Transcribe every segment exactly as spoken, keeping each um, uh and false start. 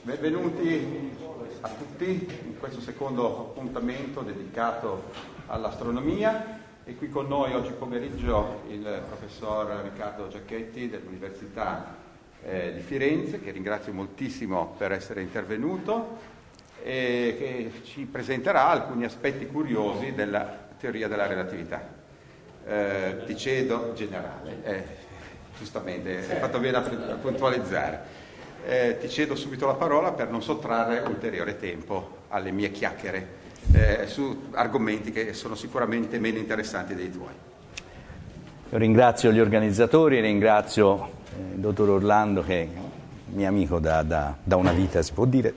Benvenuti a tutti in questo secondo appuntamento dedicato all'astronomia. È qui con noi oggi pomeriggio il professor Riccardo Giacchetti dell'Università eh, di Firenze, che ringrazio moltissimo per essere intervenuto e che ci presenterà alcuni aspetti curiosi della teoria della relatività. Eh, ti cedo generale, eh, giustamente, hai fatto bene a puntualizzare. Eh, ti cedo subito la parola per non sottrarre ulteriore tempo alle mie chiacchiere eh, su argomenti che sono sicuramente meno interessanti dei tuoi. Io ringrazio gli organizzatori, ringrazio eh, il dottor Orlando, che è mio amico da, da, da una vita, si può dire,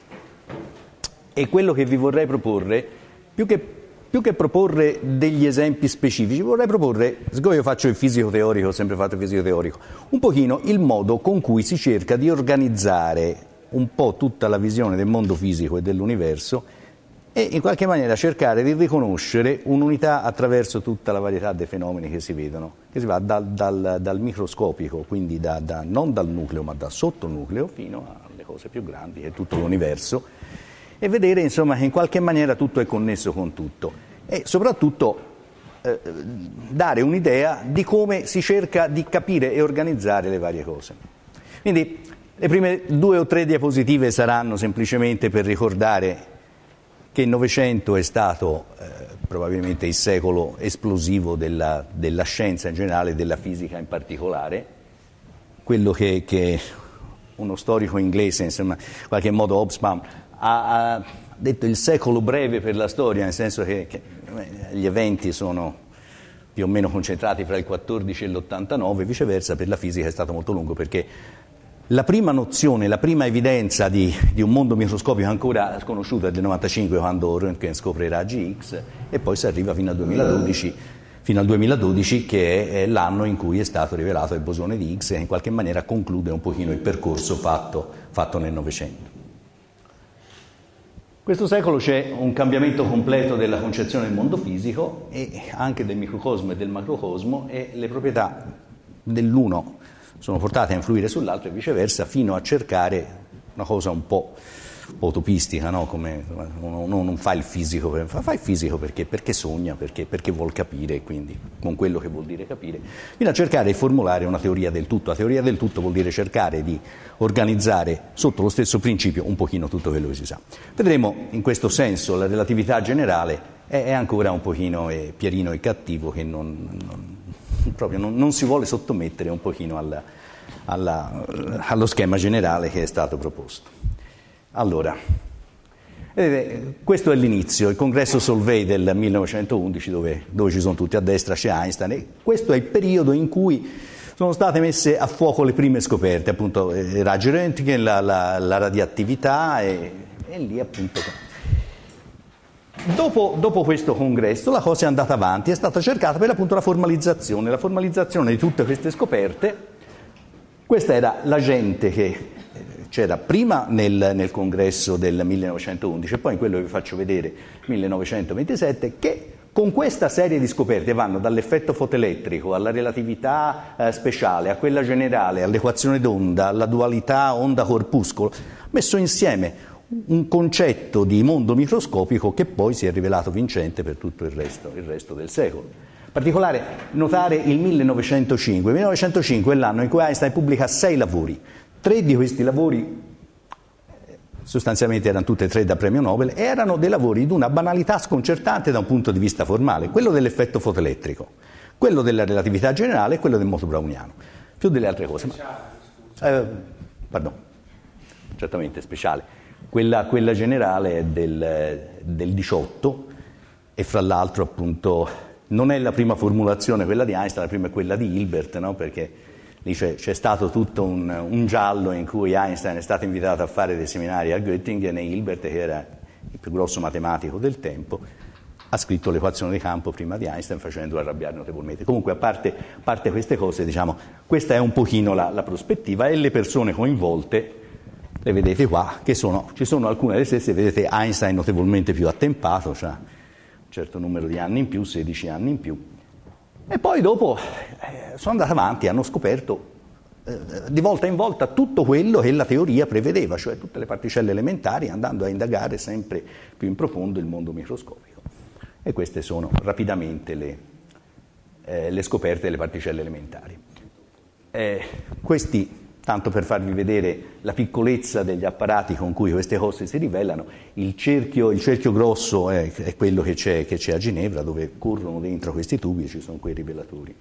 e quello che vi vorrei proporre, più che Più che proporre degli esempi specifici, vorrei proporre, siccome io faccio il fisico teorico, ho sempre fatto il fisico teorico, un pochino il modo con cui si cerca di organizzare un po' tutta la visione del mondo fisico e dell'universo e in qualche maniera cercare di riconoscere un'unità attraverso tutta la varietà dei fenomeni che si vedono, che si va dal, dal, dal microscopico, quindi da, da, non dal nucleo ma dal sottonucleo, fino alle cose più grandi, che è tutto l'universo, e vedere insomma che in qualche maniera tutto è connesso con tutto e soprattutto eh, dare un'idea di come si cerca di capire e organizzare le varie cose. Quindi le prime due o tre diapositive saranno semplicemente per ricordare che il Novecento è stato eh, probabilmente il secolo esplosivo della, della scienza in generale e della fisica in particolare, quello che, che uno storico inglese, insomma, in qualche modo Hobsbawm, ha, ha detto il secolo breve per la storia, nel senso che, che gli eventi sono più o meno concentrati fra il quattordici e l'ottantanove, viceversa per la fisica è stato molto lungo, perché la prima nozione, la prima evidenza di, di un mondo microscopico ancora sconosciuto è del novantacinque, quando Röntgen scopre i raggi X, e poi si arriva fino al duemiladodici, fino al duemiladodici, che è l'anno in cui è stato rivelato il bosone di Higgs, e in qualche maniera conclude un pochino il percorso fatto, fatto nel Novecento. Questo secolo c'è un cambiamento completo della concezione del mondo fisico e anche del microcosmo e del macrocosmo, e le proprietà dell'uno sono portate a influire sull'altro e viceversa, fino a cercare una cosa un po' utopistica, no? Come uno non fa il fisico, fa il fisico perché, perché sogna, perché, perché vuol capire, quindi con quello che vuol dire capire, fino a cercare di formulare una teoria del tutto. La teoria del tutto vuol dire cercare di organizzare sotto lo stesso principio un pochino tutto quello che si sa. Vedremo in questo senso la relatività generale è, è ancora un pochino eh, Pierino il cattivo, che non, non, proprio non, non si vuole sottomettere un pochino alla, alla, allo schema generale che è stato proposto. Allora, vedete, questo è l'inizio, il congresso Solvay del millenovecentoundici, dove, dove ci sono tutti, a destra c'è Einstein, e questo è il periodo in cui sono state messe a fuoco le prime scoperte, appunto i raggi Röntgen, la, la, la radioattività, e, e lì appunto. Dopo, dopo questo congresso la cosa è andata avanti, è stata cercata per l'appunto la formalizzazione, la formalizzazione di tutte queste scoperte. Questa era la gente che c'era prima nel, nel congresso del millenovecentoundici e poi in quello che vi faccio vedere, millenovecentoventisette, che con questa serie di scoperte vanno dall'effetto fotoelettrico alla relatività eh, speciale, a quella generale, all'equazione d'onda, alla dualità onda-corpuscolo, messo insieme un concetto di mondo microscopico che poi si è rivelato vincente per tutto il resto, il resto del secolo. In particolare notare il millenovecentocinque. Il millenovecentocinque è l'anno in cui Einstein pubblica sei lavori. Tre di questi lavori, sostanzialmente erano tutti e tre da premio Nobel, erano dei lavori di una banalità sconcertante da un punto di vista formale, quello dell'effetto fotoelettrico, quello della relatività generale e quello del moto browniano, più delle altre cose. Ma, eh, pardon, certamente speciale. Quella, quella generale è del, del diciotto e fra l'altro appunto non è la prima formulazione quella di Einstein, la prima è quella di Hilbert, no? Perché lì c'è, c'è stato tutto un, un giallo in cui Einstein è stato invitato a fare dei seminari a Göttingen e Hilbert, che era il più grosso matematico del tempo, ha scritto l'equazione di campo prima di Einstein, facendolo arrabbiare notevolmente. Comunque, a parte, a parte queste cose, diciamo, questa è un pochino la, la prospettiva, e le persone coinvolte le vedete qua, che sono, ci sono alcune delle stesse. Vedete Einstein notevolmente più attempato, cioè un certo numero di anni in più, sedici anni in più. E poi dopo eh, sono andati avanti, hanno scoperto eh, di volta in volta tutto quello che la teoria prevedeva, cioè tutte le particelle elementari, andando a indagare sempre più in profondo il mondo microscopico. E queste sono rapidamente le, eh, le scoperte delle particelle elementari. Eh, questi, tanto per farvi vedere la piccolezza degli apparati con cui queste cose si rivelano, il cerchio, il cerchio grosso è, è quello che c'è, che c'è a Ginevra, dove corrono dentro questi tubi e ci sono quei rivelatori.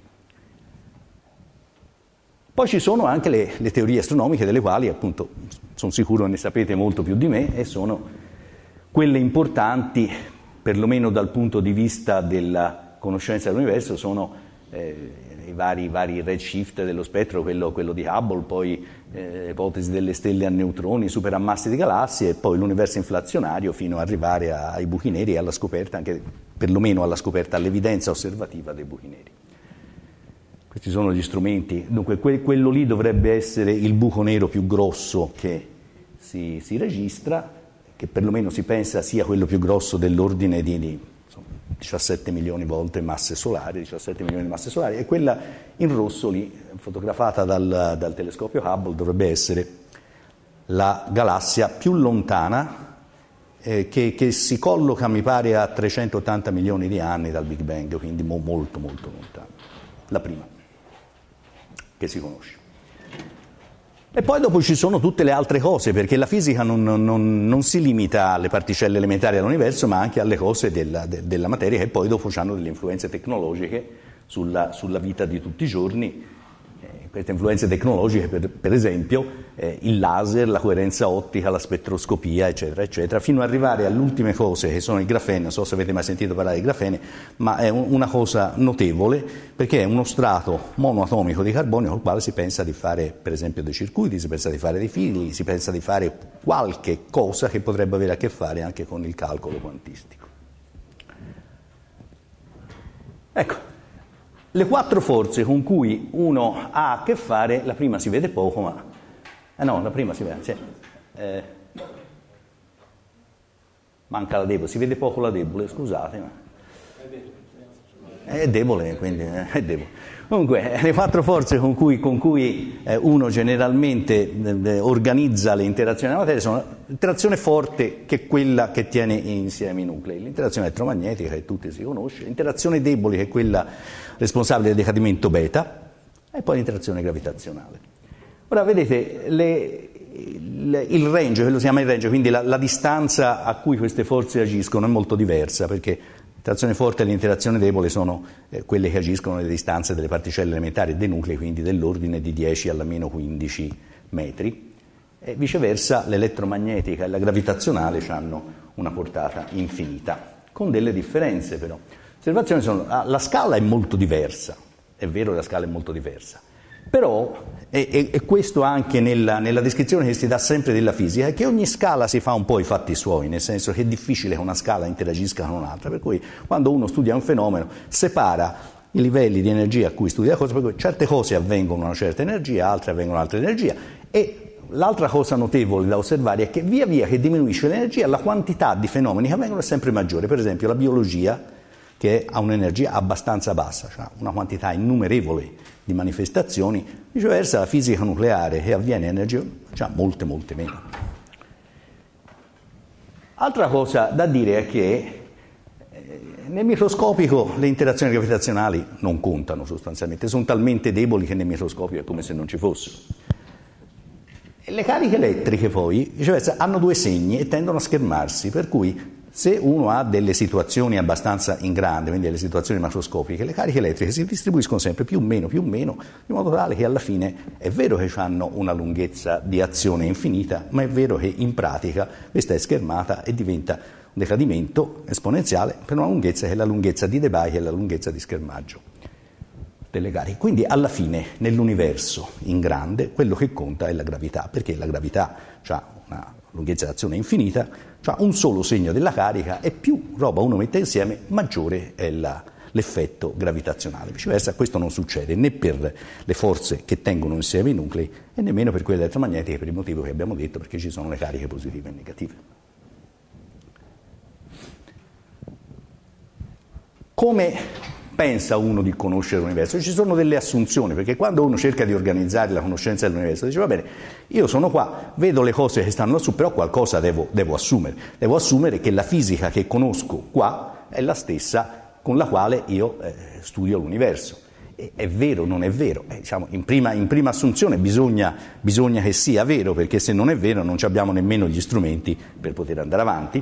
Poi ci sono anche le, le teorie astronomiche, delle quali appunto sono sicuro ne sapete molto più di me, e sono quelle importanti, perlomeno dal punto di vista della conoscenza dell'universo, sono eh, i vari, vari redshift dello spettro, quello, quello di Hubble, poi eh, ipotesi delle stelle a neutroni, superammassi di galassie, e poi l'universo inflazionario, fino ad arrivare ai buchi neri e alla scoperta, anche perlomeno alla scoperta, all'evidenza osservativa dei buchi neri. Questi sono gli strumenti. Dunque que- quello lì dovrebbe essere il buco nero più grosso che si, si registra, che perlomeno si pensa sia quello più grosso dell'ordine di, di insomma, diciassette milioni volte masse solari, diciassette milioni di masse solari, e quella in rosso lì, fotografata dal, dal telescopio Hubble, dovrebbe essere la galassia più lontana, eh, che, che si colloca, mi pare, a trecentottanta milioni di anni dal Big Bang, quindi mo, molto molto lontana, la prima che si conosce. E poi dopo ci sono tutte le altre cose, perché la fisica non, non, non si limita alle particelle elementari dell'universo, ma anche alle cose della, de, della materia, che poi dopo hanno delle influenze tecnologiche sulla, sulla vita di tutti i giorni. Eh, queste influenze tecnologiche, per, per esempio, eh, il laser, la coerenza ottica, la spettroscopia, eccetera, eccetera, fino ad arrivare alle ultime cose che sono il grafene. Non so se avete mai sentito parlare di grafene, ma è un, una cosa notevole, perché è uno strato monoatomico di carbonio col quale si pensa di fare, per esempio, dei circuiti, si pensa di fare dei fili, si pensa di fare qualche cosa che potrebbe avere a che fare anche con il calcolo quantistico. Ecco, le quattro forze con cui uno ha a che fare, la prima si vede poco, ma... Eh no, la prima si vede... Sì. Eh, manca la debole, si vede poco la debole, scusate, ma... È debole, quindi è debole. Comunque, le quattro forze con cui, con cui eh, uno generalmente eh, organizza le interazioni della materia sono l'interazione forte, che è quella che tiene insieme i nuclei, l'interazione elettromagnetica, che tutti si conosce, l'interazione debole, che è quella responsabile del decadimento beta, e poi l'interazione gravitazionale. Ora, vedete, le, il, il range, quello si chiama il range, quindi la, la distanza a cui queste forze agiscono è molto diversa, perché l'interazione forte e l'interazione debole sono eh, quelle che agiscono alle distanze delle particelle elementari e dei nuclei, quindi dell'ordine di dieci alla meno quindici metri, e viceversa l'elettromagnetica e la gravitazionale hanno una portata infinita, con delle differenze però. Le osservazioni sono, ah, la scala è molto diversa, è vero che la scala è molto diversa, però, e, e, e questo anche nella, nella descrizione che si dà sempre della fisica, è che ogni scala si fa un po' i fatti suoi, nel senso che è difficile che una scala interagisca con un'altra, per cui quando uno studia un fenomeno separa i livelli di energia a cui studia la cosa, per cui certe cose avvengono a una certa energia, altre avvengono a un'altra energia, e l'altra cosa notevole da osservare è che via via che diminuisce l'energia, la quantità di fenomeni che avvengono è sempre maggiore. Per esempio la biologia, che ha un'energia abbastanza bassa, cioè una quantità innumerevole di manifestazioni, viceversa la fisica nucleare, che avviene a energia, cioè molte molte meno. Altra cosa da dire è che eh, nel microscopico le interazioni gravitazionali non contano sostanzialmente, sono talmente deboli che nel microscopico è come se non ci fossero. E le cariche elettriche poi, viceversa, hanno due segni e tendono a schermarsi, per cui se uno ha delle situazioni abbastanza in grande, quindi delle situazioni macroscopiche, le cariche elettriche si distribuiscono sempre più o meno, più o meno, in modo tale che alla fine è vero che hanno una lunghezza di azione infinita, ma è vero che in pratica questa è schermata e diventa un decadimento esponenziale per una lunghezza che è la lunghezza di Debye, che è la lunghezza di schermaggio delle cariche. Quindi alla fine nell'universo in grande quello che conta è la gravità, perché la gravità ha una lunghezza d'azione infinita, cioè un solo segno della carica, e più roba uno mette insieme maggiore è la, l'effetto gravitazionale. Viceversa questo non succede né per le forze che tengono insieme i nuclei e nemmeno per quelle elettromagnetiche, per il motivo che abbiamo detto, perché ci sono le cariche positive e negative. Come pensa uno di conoscere l'universo? Ci sono delle assunzioni, perché quando uno cerca di organizzare la conoscenza dell'universo, dice va bene, io sono qua, vedo le cose che stanno lassù, però qualcosa devo, devo assumere. Devo assumere che la fisica che conosco qua è la stessa con la quale io eh, studio l'universo. E, è vero, non è vero? Eh, diciamo, in, prima, in prima assunzione bisogna, bisogna che sia vero, perché se non è vero non abbiamo nemmeno gli strumenti per poter andare avanti.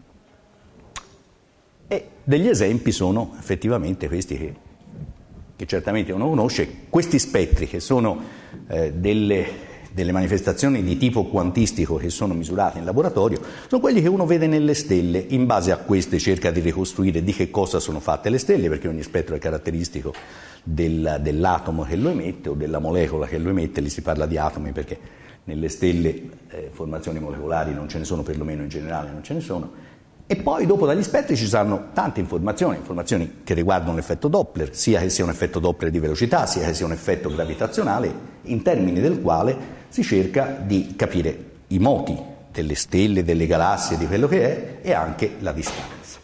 E degli esempi sono effettivamente questi che, che certamente uno conosce, questi spettri che sono eh, delle, delle manifestazioni di tipo quantistico che sono misurate in laboratorio, sono quelli che uno vede nelle stelle. In base a queste cerca di ricostruire di che cosa sono fatte le stelle, perché ogni spettro è caratteristico del, dell'atomo che lo emette o della molecola che lo emette. Lì si parla di atomi perché nelle stelle eh, formazioni molecolari non ce ne sono, perlomeno in generale non ce ne sono. E poi dopo dagli spettri ci saranno tante informazioni, informazioni che riguardano l'effetto Doppler, sia che sia un effetto Doppler di velocità, sia che sia un effetto gravitazionale, in termini del quale si cerca di capire i moti delle stelle, delle galassie, di quello che è, e anche la distanza.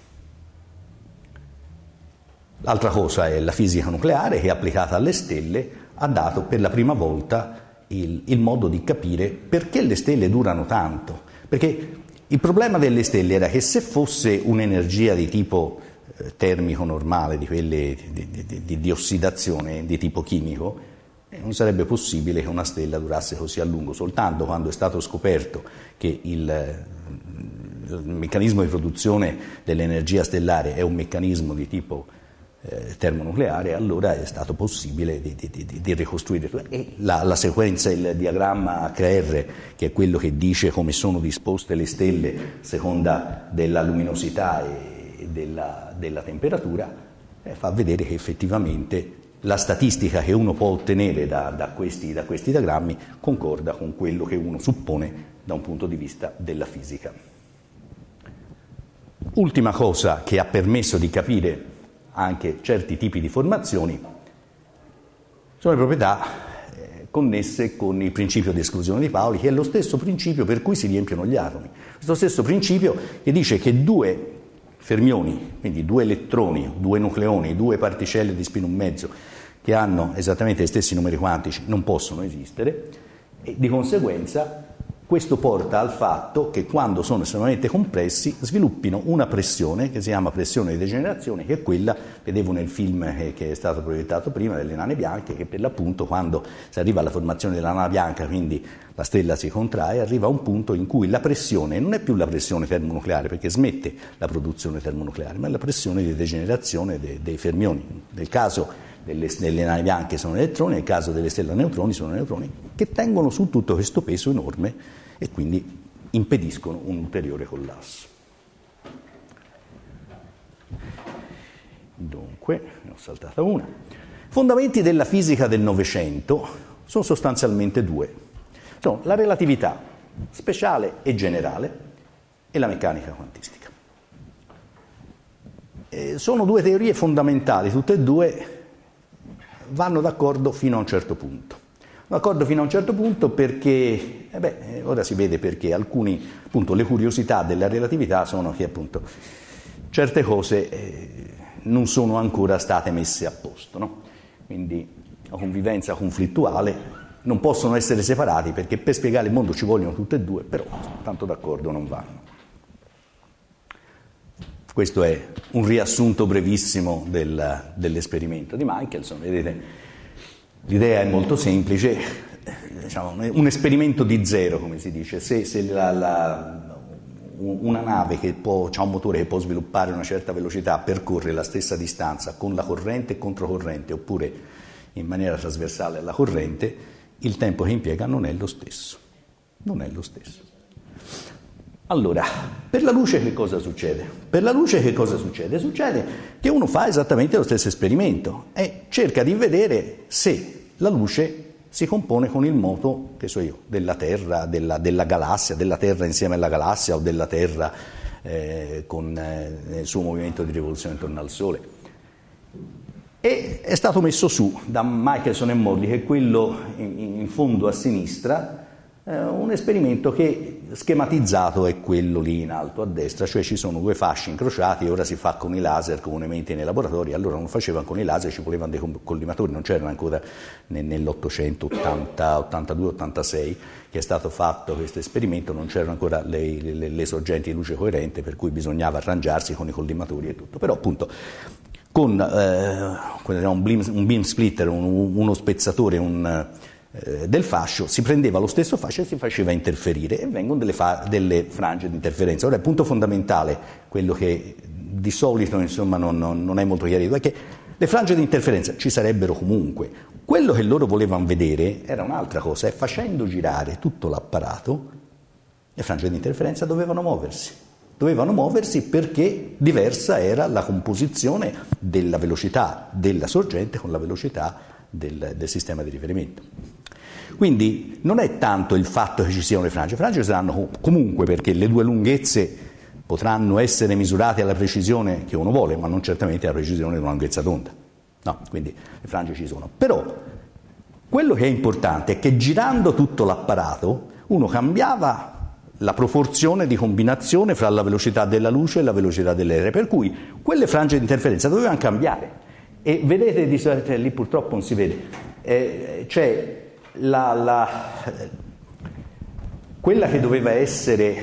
L'altra cosa è la fisica nucleare, che applicata alle stelle ha dato per la prima volta il, il modo di capire perché le stelle durano tanto. Perché il problema delle stelle era che se fosse un'energia di tipo eh, termico normale, di quelle di, di, di, di ossidazione di tipo chimico, eh, non sarebbe possibile che una stella durasse così a lungo. Soltanto quando è stato scoperto che il, il meccanismo di produzione dell'energia stellare è un meccanismo di tipo eh, termonucleare, allora è stato possibile di, di, di, di ricostruire. E la, la sequenza, il diagramma H R, che è quello che dice come sono disposte le stelle seconda della luminosità e della, della temperatura, eh, fa vedere che effettivamente la statistica che uno può ottenere da, da, questi, da questi diagrammi concorda con quello che uno suppone da un punto di vista della fisica. Ultima cosa che ha permesso di capire anche certi tipi di formazioni sono le proprietà eh, connesse con il principio di esclusione di Pauli, che è lo stesso principio per cui si riempiono gli atomi. Questo stesso principio che dice che due fermioni, quindi due elettroni, due nucleoni, due particelle di spin un mezzo che hanno esattamente gli stessi numeri quantici non possono esistere, e di conseguenza questo porta al fatto che quando sono estremamente compressi sviluppino una pressione che si chiama pressione di degenerazione, che è quella, vedevo nel film che, che è stato proiettato prima, delle nane bianche, che per l'appunto quando si arriva alla formazione della nana bianca, quindi la stella si contrae, arriva a un punto in cui la pressione non è più la pressione termonucleare, perché smette la produzione termonucleare, ma è la pressione di degenerazione de, dei fermioni. Nel caso delle, delle nane bianche sono elettroni, nel caso delle stelle a neutroni sono neutroni, che tengono su tutto questo peso enorme e quindi impediscono un ulteriore collasso. Dunque, ne ho saltata una. Fondamenti della fisica del Novecento sono sostanzialmente due. Sono la relatività speciale e generale e la meccanica quantistica. E sono due teorie fondamentali, tutte e due vanno d'accordo fino a un certo punto. D'accordo fino a un certo punto perché, eh beh, ora si vede perché alcuni, appunto, le curiosità della relatività sono che appunto certe cose eh, non sono ancora state messe a posto, no? Quindi la convivenza conflittuale non possono essere separati perché per spiegare il mondo ci vogliono tutte e due, però tanto d'accordo non vanno. Questo è un riassunto brevissimo del, dell'esperimento di Michelson, vedete. L'idea è molto semplice, diciamo, un esperimento di zero, come si dice. Se, se la, la, una nave che può, ha un motore che può sviluppare una certa velocità, percorre la stessa distanza con la corrente e controcorrente, oppure in maniera trasversale alla corrente, il tempo che impiega non è lo stesso. Non è lo stesso. Allora, per la luce che cosa succede? Per la luce che cosa succede? Succede che uno fa esattamente lo stesso esperimento e cerca di vedere se la luce si compone con il moto, che so io, della Terra, della, della galassia, della Terra insieme alla galassia o della Terra eh, con eh, il suo movimento di rivoluzione intorno al Sole. E è stato messo su da Michelson e Morley, che è quello in, in fondo a sinistra, eh, un esperimento che schematizzato è quello lì in alto a destra, cioè ci sono due fasci incrociati e ora si fa con i laser comunemente nei laboratori. Allora non facevano con i laser, ci volevano dei collimatori, non c'erano ancora nell'Ottocento, ottantadue ottantasei, che è stato fatto questo esperimento, non c'erano ancora le, le, le sorgenti di luce coerente, per cui bisognava arrangiarsi con i collimatori e tutto. Però appunto con eh, un, beam, un beam splitter, un, uno spezzatore, un del fascio, si prendeva lo stesso fascio e si faceva interferire e vengono delle, fa- delle frange di interferenza. Ora il punto fondamentale, quello che di solito insomma non, non, non è molto chiarito, è che le frange di interferenza ci sarebbero comunque. Quello che loro volevano vedere era un'altra cosa, e facendo girare tutto l'apparato le frange di interferenza dovevano muoversi. Dovevano muoversi perché diversa era la composizione della velocità della sorgente con la velocità del, del sistema di riferimento. Quindi non è tanto il fatto che ci siano le frange, le frange saranno comunque, perché le due lunghezze potranno essere misurate alla precisione che uno vuole, ma non certamente alla precisione di una lunghezza d'onda. No, quindi le frange ci sono. Però quello che è importante è che girando tutto l'apparato uno cambiava la proporzione di combinazione fra la velocità della luce e la velocità dell'aereo, per cui quelle frange di interferenza dovevano cambiare. E vedete, di solito lì purtroppo non si vede, eh, c'è La, la, quella che doveva essere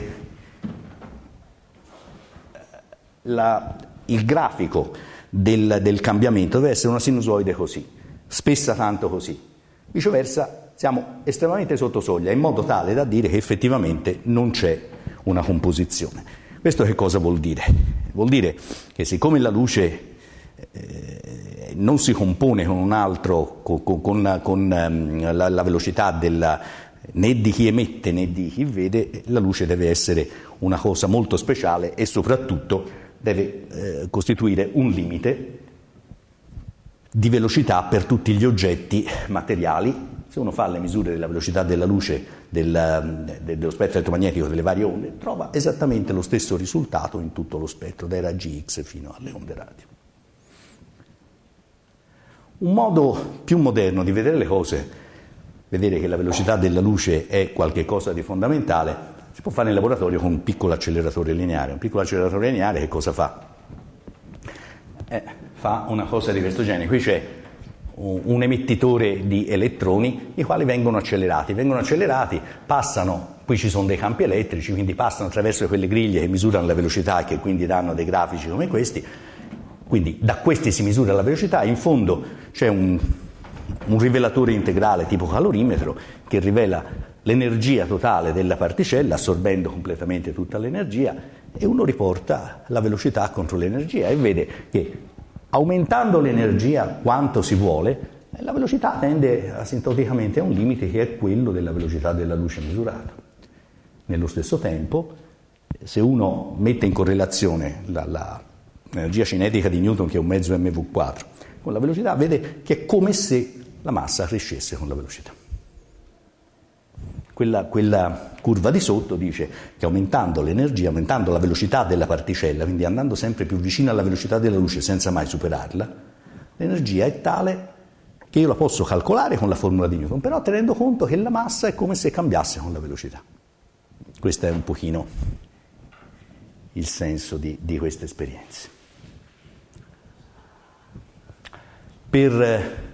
la, il grafico del, del cambiamento deve essere una sinusoide così, spessa tanto così. Viceversa siamo estremamente sotto soglia, in modo tale da dire che effettivamente non c'è una composizione. Questo che cosa vuol dire? Vuol dire che siccome la luce eh, non si compone con un altro, con, con, con um, la, la velocità della, né di chi emette né di chi vede, la luce deve essere una cosa molto speciale e soprattutto deve eh, costituire un limite di velocità per tutti gli oggetti materiali. Se uno fa le misure della velocità della luce, del, dello spettro elettromagnetico delle varie onde, trova esattamente lo stesso risultato in tutto lo spettro, dai raggi X fino alle onde radio. Un modo più moderno di vedere le cose, vedere che la velocità della luce è qualcosa di fondamentale, si può fare in laboratorio con un piccolo acceleratore lineare. Un piccolo acceleratore lineare che cosa fa? Eh, fa una cosa di questo genere. Qui c'è un, un emettitore di elettroni, i quali vengono accelerati. Vengono accelerati, passano, qui ci sono dei campi elettrici, quindi passano attraverso quelle griglie che misurano la velocità e che quindi danno dei grafici come questi. Quindi da questi si misura la velocità, in fondo c'è un, un rivelatore integrale tipo calorimetro che rivela l'energia totale della particella, assorbendo completamente tutta l'energia, e uno riporta la velocità contro l'energia e vede che aumentando l'energia quanto si vuole, la velocità tende asintoticamente a un limite che è quello della velocità della luce misurata. Nello stesso tempo, se uno mette in correlazione la, la l'energia cinetica di Newton, che è un mezzo mv quattro, con la velocità, vede che è come se la massa crescesse con la velocità. Quella, quella curva di sotto dice che aumentando l'energia, aumentando la velocità della particella, quindi andando sempre più vicino alla velocità della luce senza mai superarla, l'energia è tale che io la posso calcolare con la formula di Newton, però tenendo conto che la massa è come se cambiasse con la velocità. Questo è un pochino il senso di, di queste esperienze. Per,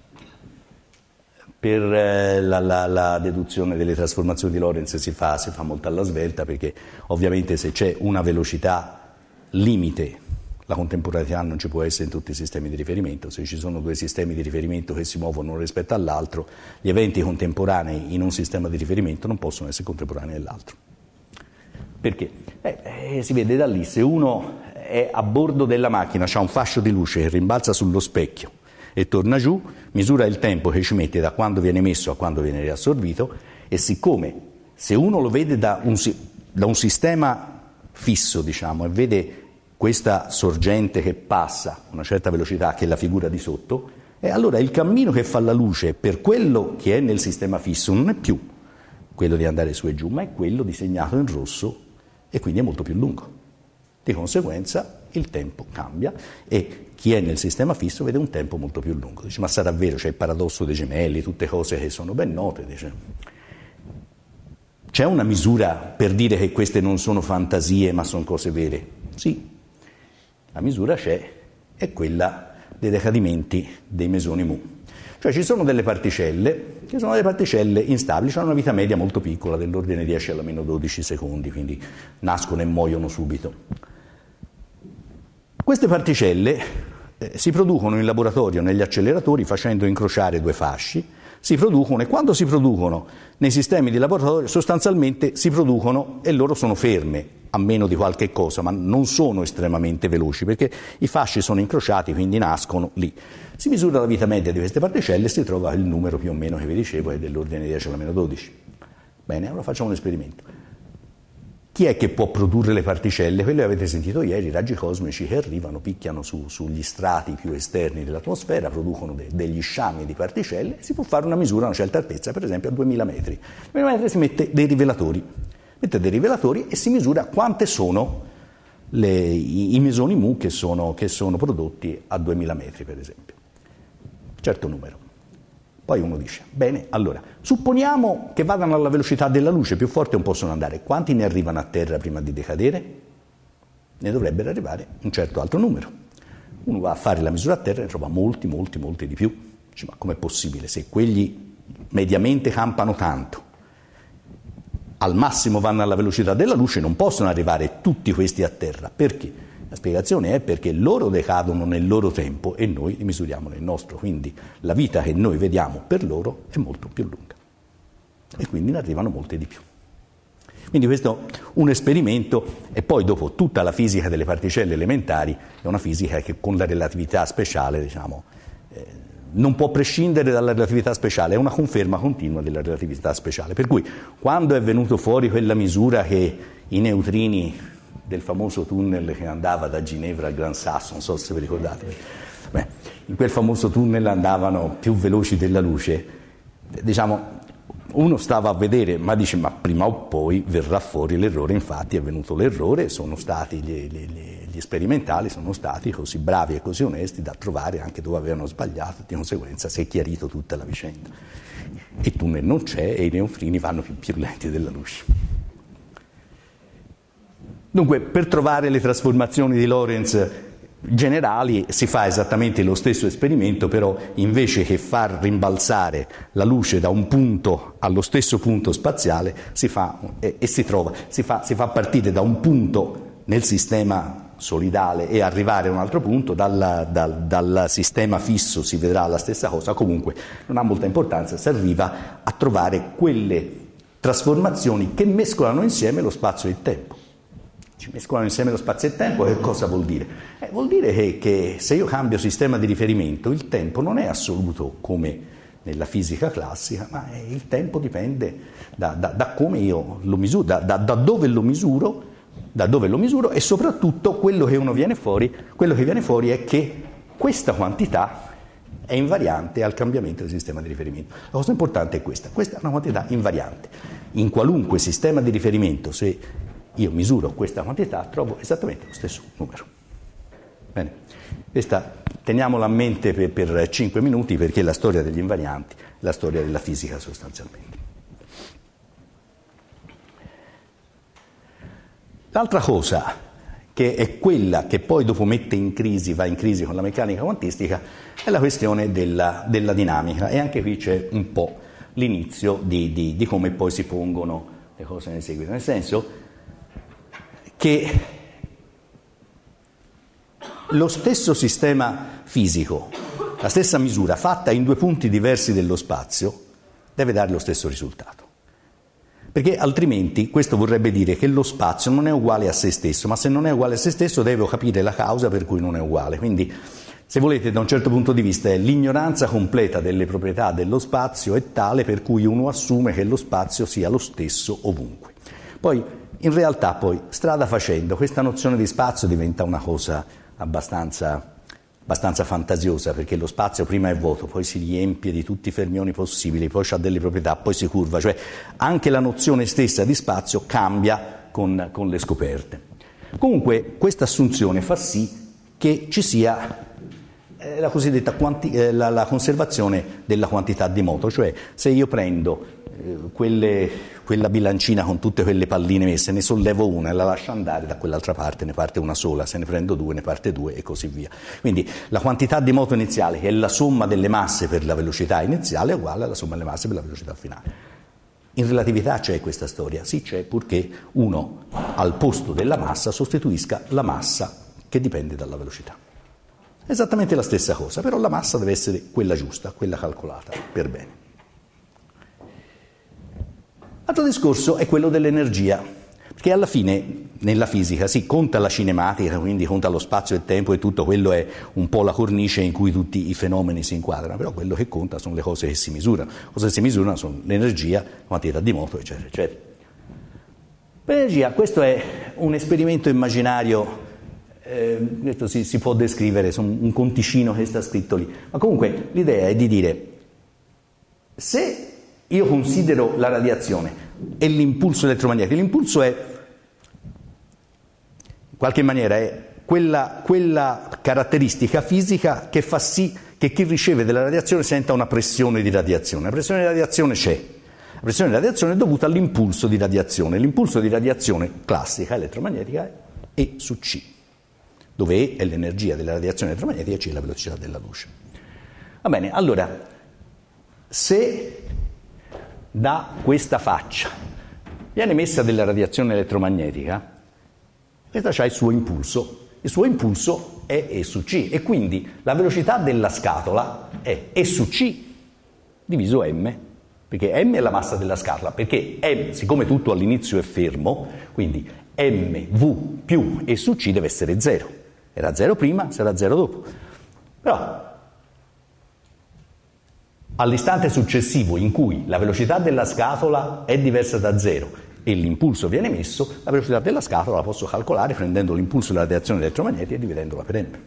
per la, la, la deduzione delle trasformazioni di Lorentz si fa, si fa molto alla svelta, perché ovviamente se c'è una velocità limite, la contemporaneità non ci può essere in tutti i sistemi di riferimento. Se ci sono due sistemi di riferimento che si muovono uno rispetto all'altro, gli eventi contemporanei in un sistema di riferimento non possono essere contemporanei nell'altro. Perché? Eh, eh, si vede da lì, se uno è a bordo della macchina, c'ha un fascio di luce che rimbalza sullo specchio e torna giù, misura il tempo che ci mette da quando viene emesso a quando viene riassorbito, e siccome se uno lo vede da un, da un sistema fisso, diciamo, e vede questa sorgente che passa a una certa velocità, che è la figura di sotto, e allora il cammino che fa la luce per quello che è nel sistema fisso non è più quello di andare su e giù, ma è quello disegnato in rosso, e quindi è molto più lungo. Di conseguenza il tempo cambia e chi è nel sistema fisso vede un tempo molto più lungo. Dice, ma sarà vero, c'è il paradosso dei gemelli, tutte cose che sono ben note. Dice. C'è una misura per dire che queste non sono fantasie ma sono cose vere? Sì, la misura c'è, è quella dei decadimenti dei mesoni mu. Cioè ci sono delle particelle, che sono delle particelle instabili, hanno una vita media molto piccola, dell'ordine dieci alla meno dodici secondi, quindi nascono e muoiono subito. Queste particelle eh, si producono in laboratorio negli acceleratori facendo incrociare due fasci, si producono e quando si producono nei sistemi di laboratorio sostanzialmente si producono e loro sono ferme, a meno di qualche cosa, ma non sono estremamente veloci perché i fasci sono incrociati, quindi nascono lì. Si misura la vita media di queste particelle e si trova il numero più o meno che vi dicevo è dell'ordine dieci alla meno dodici. Bene, allora facciamo un esperimento. Chi è che può produrre le particelle? Quello che avete sentito ieri, i raggi cosmici che arrivano, picchiano su, sugli strati più esterni dell'atmosfera, producono de, degli sciami di particelle e si può fare una misura a una certa altezza, per esempio a duemila metri. A duemila metri si mette dei rivelatori, mette dei rivelatori e si misura quante sono le, i, i mesoni mu che sono, che sono prodotti a duemila metri, per esempio. Certo numero. Poi uno dice, bene, allora, supponiamo che vadano alla velocità della luce, più forte non possono andare. Quanti ne arrivano a terra prima di decadere? Ne dovrebbero arrivare un certo altro numero. Uno va a fare la misura a terra e ne trova molti, molti, molti di più. Dice, ma com'è possibile? Se quelli mediamente campano tanto, al massimo vanno alla velocità della luce, non possono arrivare tutti questi a terra. Perché? La spiegazione è perché loro decadono nel loro tempo e noi li misuriamo nel nostro, quindi la vita che noi vediamo per loro è molto più lunga e quindi ne arrivano molte di più. Quindi questo è un esperimento e poi dopo tutta la fisica delle particelle elementari è una fisica che con la relatività speciale, diciamo, eh, non può prescindere dalla relatività speciale, è una conferma continua della relatività speciale. Per cui quando è venuto fuori quella misura che i neutrini del famoso tunnel che andava da Ginevra al Gran Sasso, non so se vi ricordate, beh, in quel famoso tunnel andavano più veloci della luce, diciamo, uno stava a vedere, ma dice, ma prima o poi verrà fuori l'errore, infatti è venuto l'errore, sono stati gli, gli, gli sperimentali, sono stati così bravi e così onesti da trovare anche dove avevano sbagliato, di conseguenza si è chiarito tutta la vicenda. Il tunnel non c'è e i neutrini vanno più, più lenti della luce. Dunque, per trovare le trasformazioni di Lorentz generali si fa esattamente lo stesso esperimento, però invece che far rimbalzare la luce da un punto allo stesso punto spaziale si fa e, e si trova, si fa, si fa partire da un punto nel sistema solidale e arrivare a un altro punto, dal, dal, dal sistema fisso si vedrà la stessa cosa, comunque non ha molta importanza, si arriva a trovare quelle trasformazioni che mescolano insieme lo spazio e il tempo. Ci mescolano insieme lo spazio e il tempo, che cosa vuol dire? Eh, vuol dire che, che se io cambio sistema di riferimento, il tempo non è assoluto come nella fisica classica, ma è, il tempo dipende da, da, da come io lo misuro, da, da, da dove lo misuro, da dove lo misuro e soprattutto quello che uno viene fuori, quello che viene fuori è che questa quantità è invariante al cambiamento del sistema di riferimento. La cosa importante è questa, questa è una quantità invariante. In qualunque sistema di riferimento, se io misuro questa quantità, trovo esattamente lo stesso numero. Bene, questa teniamola a mente per, per cinque minuti perché la storia degli invarianti è la storia della fisica sostanzialmente. L'altra cosa, che è quella che poi dopo mette in crisi, va in crisi con la meccanica quantistica, è la questione della, della dinamica e anche qui c'è un po' l'inizio di, di, di come poi si pongono le cose nel seguito, nel senso che lo stesso sistema fisico, la stessa misura fatta in due punti diversi dello spazio deve dare lo stesso risultato. Perché altrimenti questo vorrebbe dire che lo spazio non è uguale a se stesso, ma se non è uguale a se stesso devo capire la causa per cui non è uguale. Quindi, se volete, da un certo punto di vista, è l'ignoranza completa delle proprietà dello spazio è tale per cui uno assume che lo spazio sia lo stesso ovunque. Poi, in realtà poi, strada facendo, questa nozione di spazio diventa una cosa abbastanza, abbastanza fantasiosa, perché lo spazio prima è vuoto, poi si riempie di tutti i fermioni possibili, poi ha delle proprietà, poi si curva, cioè anche la nozione stessa di spazio cambia con, con le scoperte. Comunque questa assunzione fa sì che ci sia eh, la cosiddetta quanti- eh, la, la conservazione della quantità di moto, cioè se io prendo eh, quelle, quella bilancina con tutte quelle palline messe, ne sollevo una e la lascio andare, da quell'altra parte ne parte una sola, se ne prendo due ne parte due e così via. Quindi la quantità di moto iniziale, che è la somma delle masse per la velocità iniziale, è uguale alla somma delle masse per la velocità finale. In relatività c'è questa storia? Sì, c'è, purché uno al posto della massa sostituisca la massa che dipende dalla velocità. Esattamente la stessa cosa, però la massa deve essere quella giusta, quella calcolata per bene. L'altro discorso è quello dell'energia, perché alla fine nella fisica si conta la cinematica, quindi conta lo spazio e il tempo e tutto quello è un po' la cornice in cui tutti i fenomeni si inquadrano, però quello che conta sono le cose che si misurano. Le cose che si misurano sono l'energia, la quantità di moto, eccetera, eccetera. Per l'energia, questo è un esperimento immaginario, eh, questo si, si può descrivere, sono un conticino che sta scritto lì, ma comunque l'idea è di dire, se io considero la radiazione e l'impulso elettromagnetico, l'impulso è, in qualche maniera, è quella, quella caratteristica fisica che fa sì che chi riceve della radiazione senta una pressione di radiazione. La pressione di radiazione c'è. La pressione di radiazione è dovuta all'impulso di radiazione. L'impulso di radiazione classica elettromagnetica è E su C, dove E è l'energia della radiazione elettromagnetica e C è la velocità della luce. Va bene, allora, se da questa faccia viene messa della radiazione elettromagnetica, questa ha il suo impulso, il suo impulso è E su C e quindi la velocità della scatola è E su C diviso M, perché M è la massa della scatola, perché M, siccome tutto all'inizio è fermo, quindi mv più E su C deve essere zero. Era zero prima, sarà zero dopo. Però all'istante successivo in cui la velocità della scatola è diversa da zero e l'impulso viene messo, la velocità della scatola la posso calcolare prendendo l'impulso della radiazione elettromagnetica e dividendola per m.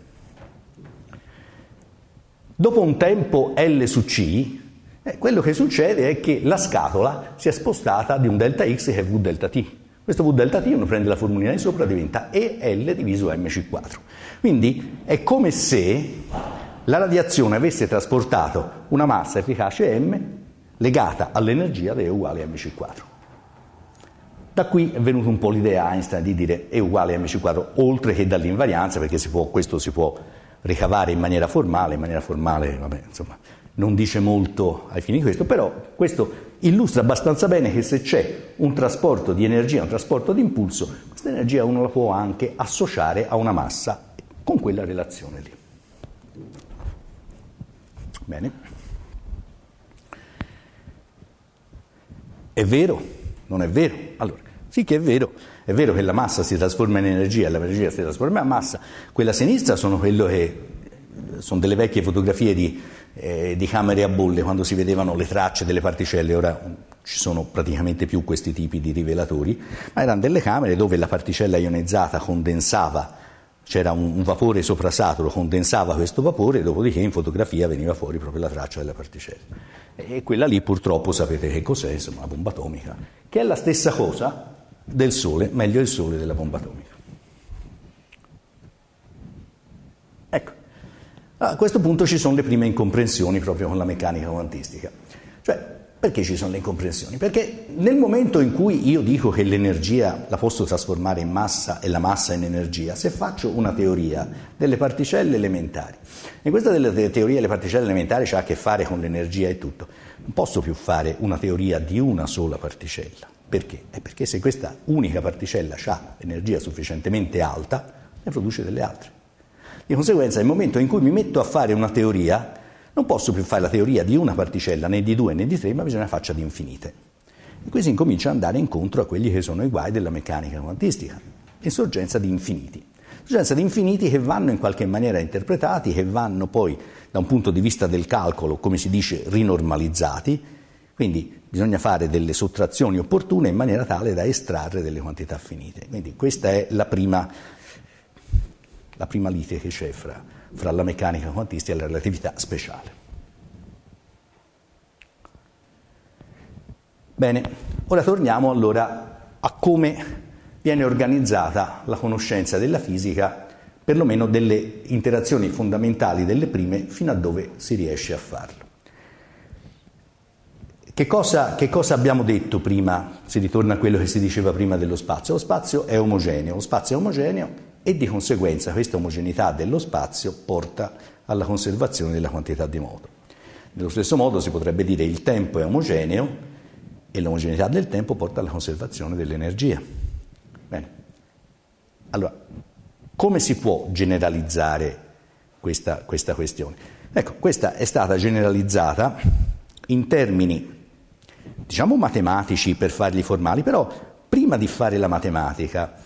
Dopo un tempo L su C, eh, quello che succede è che la scatola si è spostata di un delta X che è V delta T. Questo V delta T, uno prende la formulina di sopra, diventa E L diviso M C quattro. Quindi è come se la radiazione avesse trasportato una massa efficace M legata all'energia che è uguale a M C quattro. Da qui è venuta un po' l'idea Einstein di dire E uguale a M C quattro, oltre che dall'invarianza, perché si può, questo si può ricavare in maniera formale, in maniera formale, vabbè, insomma, non dice molto ai fini di questo, però questo illustra abbastanza bene che se c'è un trasporto di energia, un trasporto di impulso, questa energia uno la può anche associare a una massa con quella relazione lì. Bene. È vero? Non è vero? Allora, sì che è vero, è vero che la massa si trasforma in energia e l'energia si trasforma in massa. Quella a sinistra sono quello che sono delle vecchie fotografie di, eh, di camere a bolle, quando si vedevano le tracce delle particelle. Ora ci sono praticamente più questi tipi di rivelatori, ma erano delle camere dove la particella ionizzata condensava, c'era un, un vapore soprasaturo, condensava questo vapore, dopodiché in fotografia veniva fuori proprio la traccia della particella. E quella lì purtroppo sapete che cos'è, insomma, una bomba atomica, che è la stessa cosa del Sole, meglio il Sole della bomba atomica. Ecco, a questo punto ci sono le prime incomprensioni proprio con la meccanica quantistica. Cioè, perché ci sono le incomprensioni? Perché nel momento in cui io dico che l'energia la posso trasformare in massa e la massa in energia, se faccio una teoria delle particelle elementari, e questa delle teorie delle particelle elementari ha a che fare con l'energia e tutto, non posso più fare una teoria di una sola particella. Perché? È perché se questa unica particella ha energia sufficientemente alta, ne produce delle altre. Di conseguenza, nel momento in cui mi metto a fare una teoria, non posso più fare la teoria di una particella, né di due né di tre, ma bisogna farla di infinite. E qui si incomincia ad andare incontro a quelli che sono i guai della meccanica quantistica, insorgenza di infiniti. Insorgenza di infiniti che vanno in qualche maniera interpretati, che vanno poi da un punto di vista del calcolo, come si dice, rinormalizzati, quindi bisogna fare delle sottrazioni opportune in maniera tale da estrarre delle quantità finite. Quindi questa è la prima, la prima lite che c'è fra, fra la meccanica quantistica e la relatività speciale. Bene, ora torniamo allora a come viene organizzata la conoscenza della fisica, perlomeno delle interazioni fondamentali delle prime, fino a dove si riesce a farlo. Che cosa, che cosa abbiamo detto prima? Si ritorna a quello che si diceva prima dello spazio. Lo spazio è omogeneo, lo spazio è omogeneo e di conseguenza questa omogeneità dello spazio porta alla conservazione della quantità di moto. Nello stesso modo si potrebbe dire che il tempo è omogeneo e l'omogeneità del tempo porta alla conservazione dell'energia. Bene. Allora, come si può generalizzare questa, questa questione? Ecco, questa è stata generalizzata in termini, diciamo, matematici per farli formali, però prima di fare la matematica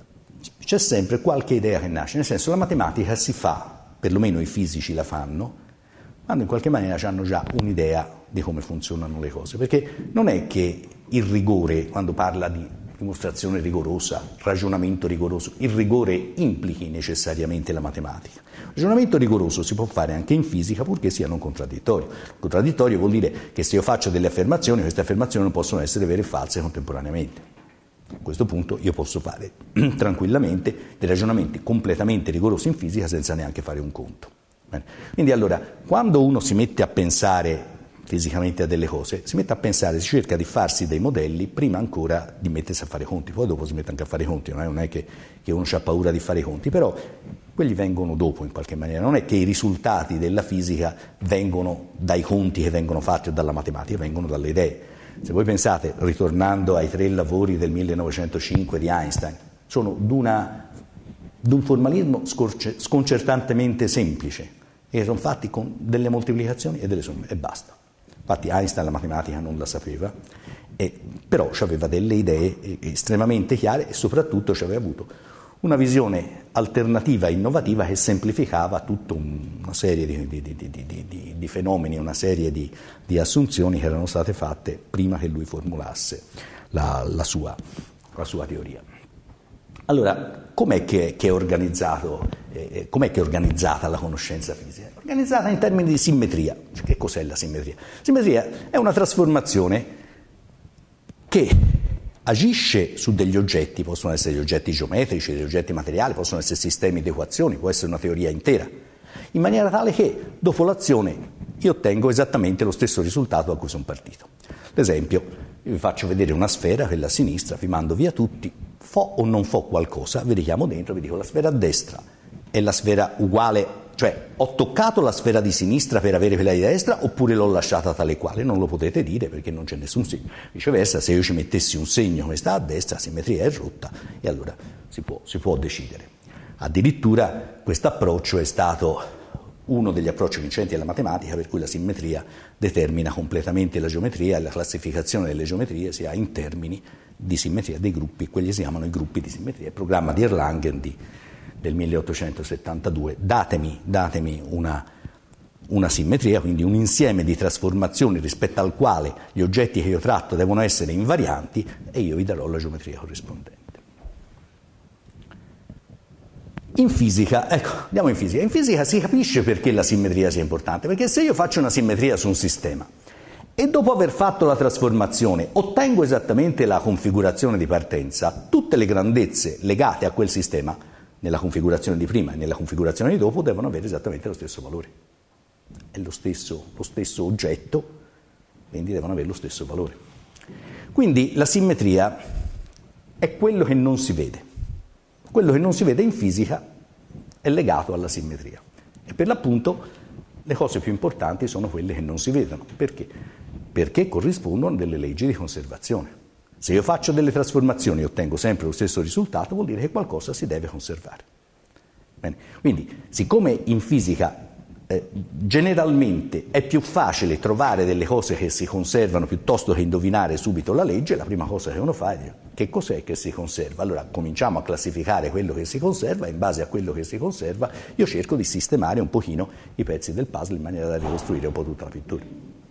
c'è sempre qualche idea che nasce, nel senso la matematica si fa, perlomeno i fisici la fanno, quando in qualche maniera hanno già un'idea di come funzionano le cose, perché non è che il rigore, quando parla di dimostrazione rigorosa, ragionamento rigoroso, il rigore implichi necessariamente la matematica. Il ragionamento rigoroso si può fare anche in fisica purché sia non contraddittorio. Contraddittorio vuol dire che se io faccio delle affermazioni, queste affermazioni non possono essere vere e false contemporaneamente. A questo punto io posso fare tranquillamente dei ragionamenti completamente rigorosi in fisica senza neanche fare un conto. Bene. Quindi allora, quando uno si mette a pensare fisicamente a delle cose, si mette a pensare, si cerca di farsi dei modelli prima ancora di mettersi a fare conti, poi dopo si mette anche a fare conti, non è che, che uno ha paura di fare i conti, però quelli vengono dopo in qualche maniera, non è che i risultati della fisica vengono dai conti che vengono fatti o dalla matematica, vengono dalle idee. Se voi pensate, ritornando ai tre lavori del millenovecentocinque di Einstein, sono d'una, d'un formalismo scorce, sconcertantemente semplice, e sono fatti con delle moltiplicazioni e delle somme, e basta. Infatti Einstein la matematica non la sapeva, e, però aveva delle idee estremamente chiare e soprattutto aveva avuto una visione alternativa e innovativa che semplificava tutta una serie di, di, di, di, di, di fenomeni, una serie di, di assunzioni che erano state fatte prima che lui formulasse la, la, sua, la sua teoria. Allora, com'è che, che, è organizzato, eh, com'è che è organizzata la conoscenza fisica? È organizzata in termini di simmetria. Cioè, che cos'è la simmetria? La simmetria è una trasformazione che agisce su degli oggetti, possono essere gli oggetti geometrici, degli oggetti materiali, possono essere sistemi di equazioni, può essere una teoria intera, in maniera tale che dopo l'azione io ottengo esattamente lo stesso risultato da cui sono partito. Ad esempio, io vi faccio vedere una sfera, quella a sinistra, vi mando via tutti, fo o non fo qualcosa, vi richiamo dentro, vi dico la sfera a destra è la sfera uguale, cioè ho toccato la sfera di sinistra per avere quella di destra oppure l'ho lasciata tale quale, non lo potete dire perché non c'è nessun segno. Viceversa, se io ci mettessi un segno come sta a destra, la simmetria è rotta e allora si può, si può decidere. Addirittura questo approccio è stato uno degli approcci vincenti della matematica, per cui la simmetria determina completamente la geometria e la classificazione delle geometrie si ha in termini di simmetria dei gruppi, quelli si chiamano i gruppi di simmetria. Il programma di Erlangen di, del milleottocentosettantadue, datemi, datemi una, una simmetria, quindi un insieme di trasformazioni rispetto al quale gli oggetti che io tratto devono essere invarianti e io vi darò la geometria corrispondente. In fisica, ecco, andiamo in fisica. In fisica si capisce perché la simmetria sia importante, perché se io faccio una simmetria su un sistema e dopo aver fatto la trasformazione ottengo esattamente la configurazione di partenza, tutte le grandezze legate a quel sistema, nella configurazione di prima e nella configurazione di dopo, devono avere esattamente lo stesso valore. È lo stesso, lo stesso oggetto, quindi devono avere lo stesso valore. Quindi la simmetria è quello che non si vede. Quello che non si vede in fisica è legato alla simmetria e per l'appunto le cose più importanti sono quelle che non si vedono. Perché? Perché corrispondono a delle leggi di conservazione. Se io faccio delle trasformazioni e ottengo sempre lo stesso risultato, vuol dire che qualcosa si deve conservare. Bene? Quindi, siccome in fisica eh, generalmente è più facile trovare delle cose che si conservano piuttosto che indovinare subito la legge, la prima cosa che uno fa è dire che cos'è che si conserva. Allora cominciamo a classificare quello che si conserva e in base a quello che si conserva io cerco di sistemare un pochino i pezzi del puzzle in maniera da ricostruire un po' tutta la pittura.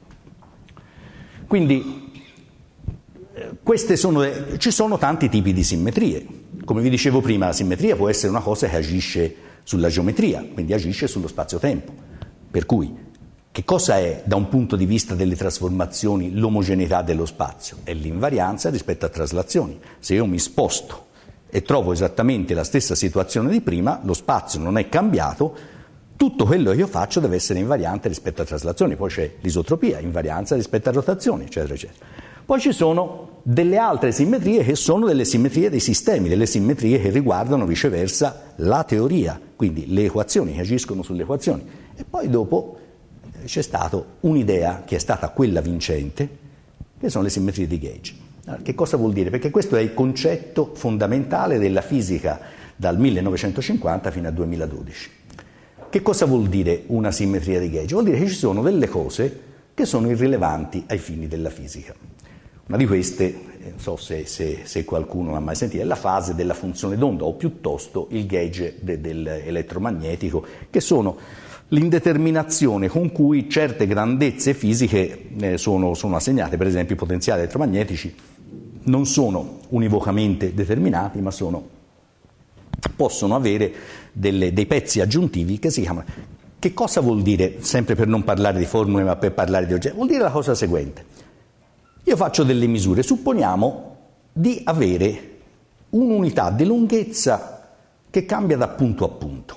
Quindi eh, queste sono, eh, ci sono tanti tipi di simmetrie. Come vi dicevo prima, la simmetria può essere una cosa che agisce sulla geometria, quindi agisce sullo spazio-tempo. Per cui, che cosa è da un punto di vista delle trasformazioni l'omogeneità dello spazio? È l'invarianza rispetto a traslazioni. Se io mi sposto e trovo esattamente la stessa situazione di prima, lo spazio non è cambiato, tutto quello che io faccio deve essere invariante rispetto a traslazioni, poi c'è l'isotropia, invarianza rispetto a rotazioni, eccetera, eccetera. Poi ci sono delle altre simmetrie che sono delle simmetrie dei sistemi, delle simmetrie che riguardano viceversa la teoria, quindi le equazioni che agiscono sulle equazioni. E poi dopo c'è stata un'idea che è stata quella vincente, che sono le simmetrie di gauge. Allora, che cosa vuol dire? Perché questo è il concetto fondamentale della fisica dal millenovecentocinquanta fino al duemiladodici. Che cosa vuol dire una simmetria di gauge? Vuol dire che ci sono delle cose che sono irrilevanti ai fini della fisica. Una di queste, non so se, se, se qualcuno l'ha mai sentito, è la fase della funzione d'onda, o piuttosto il gauge de, dell'elettromagnetico, che sono l'indeterminazione con cui certe grandezze fisiche eh, sono, sono assegnate. Per esempio i potenziali elettromagnetici non sono univocamente determinati, ma sono, possono avere delle, dei pezzi aggiuntivi che si chiamano. Che cosa vuol dire, sempre per non parlare di formule ma per parlare di oggetti? Vuol dire la cosa seguente: io faccio delle misure, supponiamo di avere un'unità di lunghezza che cambia da punto a punto.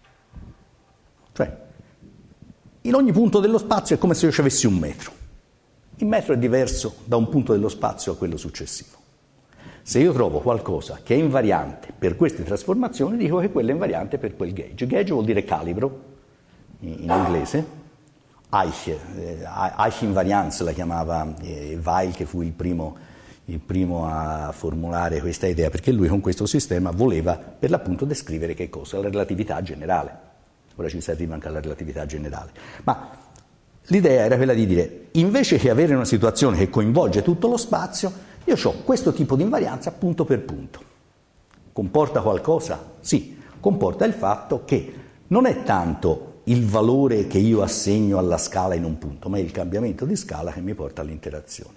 Cioè, in ogni punto dello spazio è come se io ci avessi un metro. Il metro è diverso da un punto dello spazio a quello successivo. Se io trovo qualcosa che è invariante per queste trasformazioni, dico che quello è invariante per quel gauge. Gauge vuol dire calibro, in inglese. Eich, eh, Eich invariance la chiamava eh, Weil, che fu il primo, il primo a formulare questa idea, perché lui con questo sistema voleva per l'appunto descrivere che cosa? La relatività generale. Ora ci si arriva anche alla relatività generale. Ma l'idea era quella di dire, invece che avere una situazione che coinvolge tutto lo spazio, io ho questo tipo di invarianza punto per punto. Comporta qualcosa? Sì, comporta il fatto che non è tanto il valore che io assegno alla scala in un punto, ma è il cambiamento di scala che mi porta all'interazione.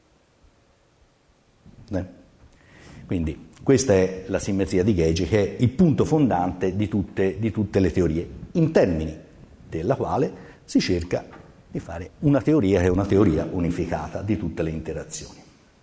Eh? Quindi questa è la simmetria di gauge, che è il punto fondante di tutte, di tutte le teorie, in termini della quale si cerca di fare una teoria che è una teoria unificata di tutte le interazioni.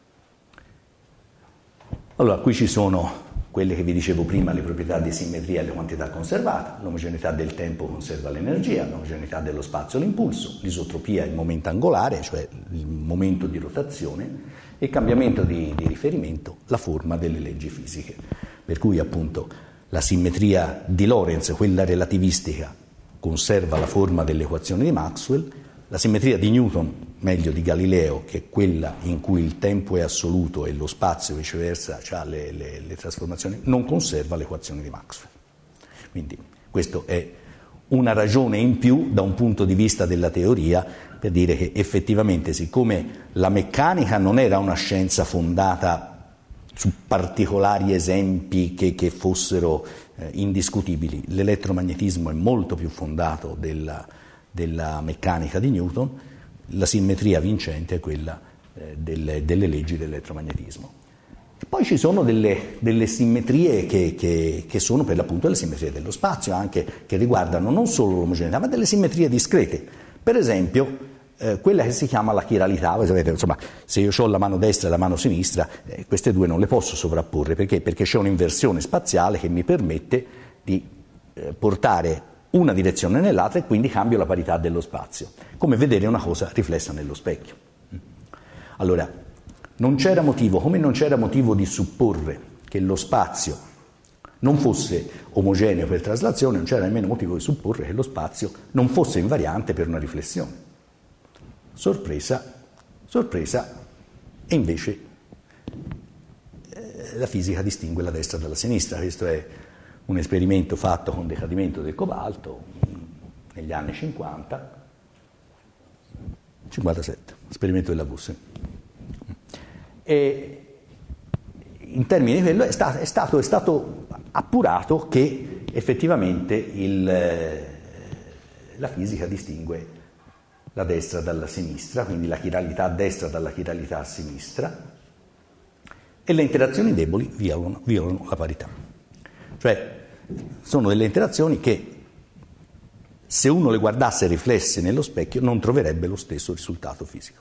Allora, qui ci sono quelle che vi dicevo prima, le proprietà di simmetria e le quantità conservate. L'omogeneità del tempo conserva l'energia, l'omogeneità dello spazio l'impulso, l'isotropia il momento angolare, cioè il momento di rotazione, e il cambiamento di, di riferimento, la forma delle leggi fisiche. Per cui appunto la simmetria di Lorentz, quella relativistica, conserva la forma delle equazioni di Maxwell. La simmetria di Newton, meglio di Galileo, che è quella in cui il tempo è assoluto e lo spazio viceversa ha le, le, le trasformazioni, non conserva le equazioni di Maxwell. Quindi questo è una ragione in più da un punto di vista della teoria per dire che effettivamente, siccome la meccanica non era una scienza fondata su particolari esempi che, che fossero eh, indiscutibili, l'elettromagnetismo è molto più fondato della della meccanica di Newton, la simmetria vincente è quella eh, delle, delle leggi dell'elettromagnetismo. E poi ci sono delle, delle simmetrie che, che, che sono per l'appunto le simmetrie dello spazio, anche che riguardano non solo l'omogeneità, ma delle simmetrie discrete. Per esempio, eh, quella che si chiama la chiralità. Voi sapete, insomma, se io ho la mano destra e la mano sinistra, eh, queste due non le posso sovrapporre. Perché? Perché c'è un'inversione spaziale che mi permette di eh, portare una direzione nell'altra e quindi cambio la parità dello spazio, come vedere una cosa riflessa nello specchio. Allora, non c'era motivo, come non c'era motivo di supporre che lo spazio non fosse omogeneo per traslazione, non c'era nemmeno motivo di supporre che lo spazio non fosse invariante per una riflessione. Sorpresa, sorpresa, e invece eh, la fisica distingue la destra dalla sinistra. Questo è un esperimento fatto con decadimento del cobalto negli anni cinquanta, cinquantasette, esperimento della Busse. E in termini di quello è stato, è stato, è stato appurato che effettivamente il, la fisica distingue la destra dalla sinistra, quindi la chiralità a destra dalla chiralità a sinistra, e le interazioni deboli violano, violano la parità. Cioè, sono delle interazioni che, se uno le guardasse riflesse nello specchio, non troverebbe lo stesso risultato fisico.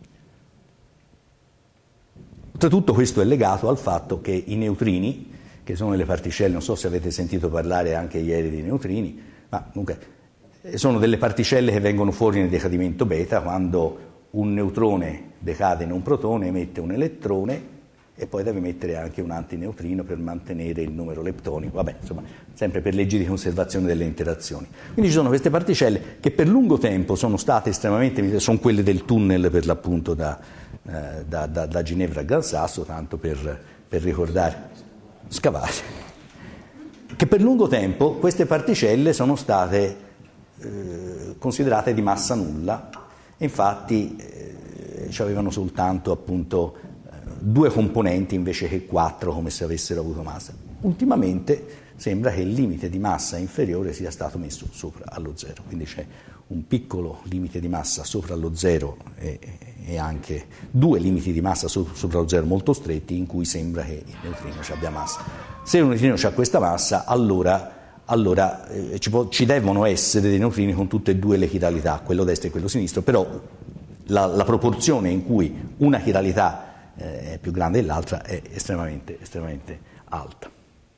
Oltretutto questo è legato al fatto che i neutrini, che sono le particelle, non so se avete sentito parlare anche ieri di neutrini, ma comunque sono delle particelle che vengono fuori nel decadimento beta, quando un neutrone decade in un protone, emette un elettrone e poi deve mettere anche un antineutrino per mantenere il numero leptonico, vabbè, insomma, sempre per leggi di conservazione delle interazioni. Quindi ci sono queste particelle che per lungo tempo sono state estremamente, sono quelle del tunnel per l'appunto da, eh, da, da, da Ginevra a Gran Sasso, tanto per, per ricordare, scavate, che per lungo tempo queste particelle sono state eh, considerate di massa nulla, infatti eh, ci avevano soltanto appunto due componenti invece che quattro, come se avessero avuto massa. Ultimamente sembra che il limite di massa inferiore sia stato messo sopra allo zero, quindi c'è un piccolo limite di massa sopra allo zero e, e anche due limiti di massa so, sopra lo zero molto stretti, in cui sembra che il neutrino ci abbia massa. Se un neutrino ha questa massa, allora, allora eh, ci, può, ci devono essere dei neutrini con tutte e due le chiralità, quello destro e quello sinistro, però la, la proporzione in cui una chiralità è più grande dell'altra è estremamente, estremamente alta.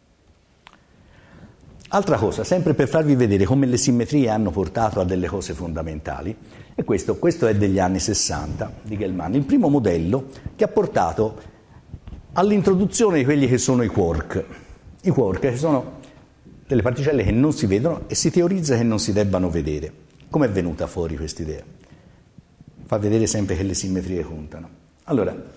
Altra cosa, sempre per farvi vedere come le simmetrie hanno portato a delle cose fondamentali, è questo, questo è degli anni sessanta di Gell-Mann, il primo modello che ha portato all'introduzione di quelli che sono i quark. I quark che sono delle particelle che non si vedono e si teorizza che non si debbano vedere. Come è venuta fuori questa idea? Fa vedere sempre che le simmetrie contano. Allora,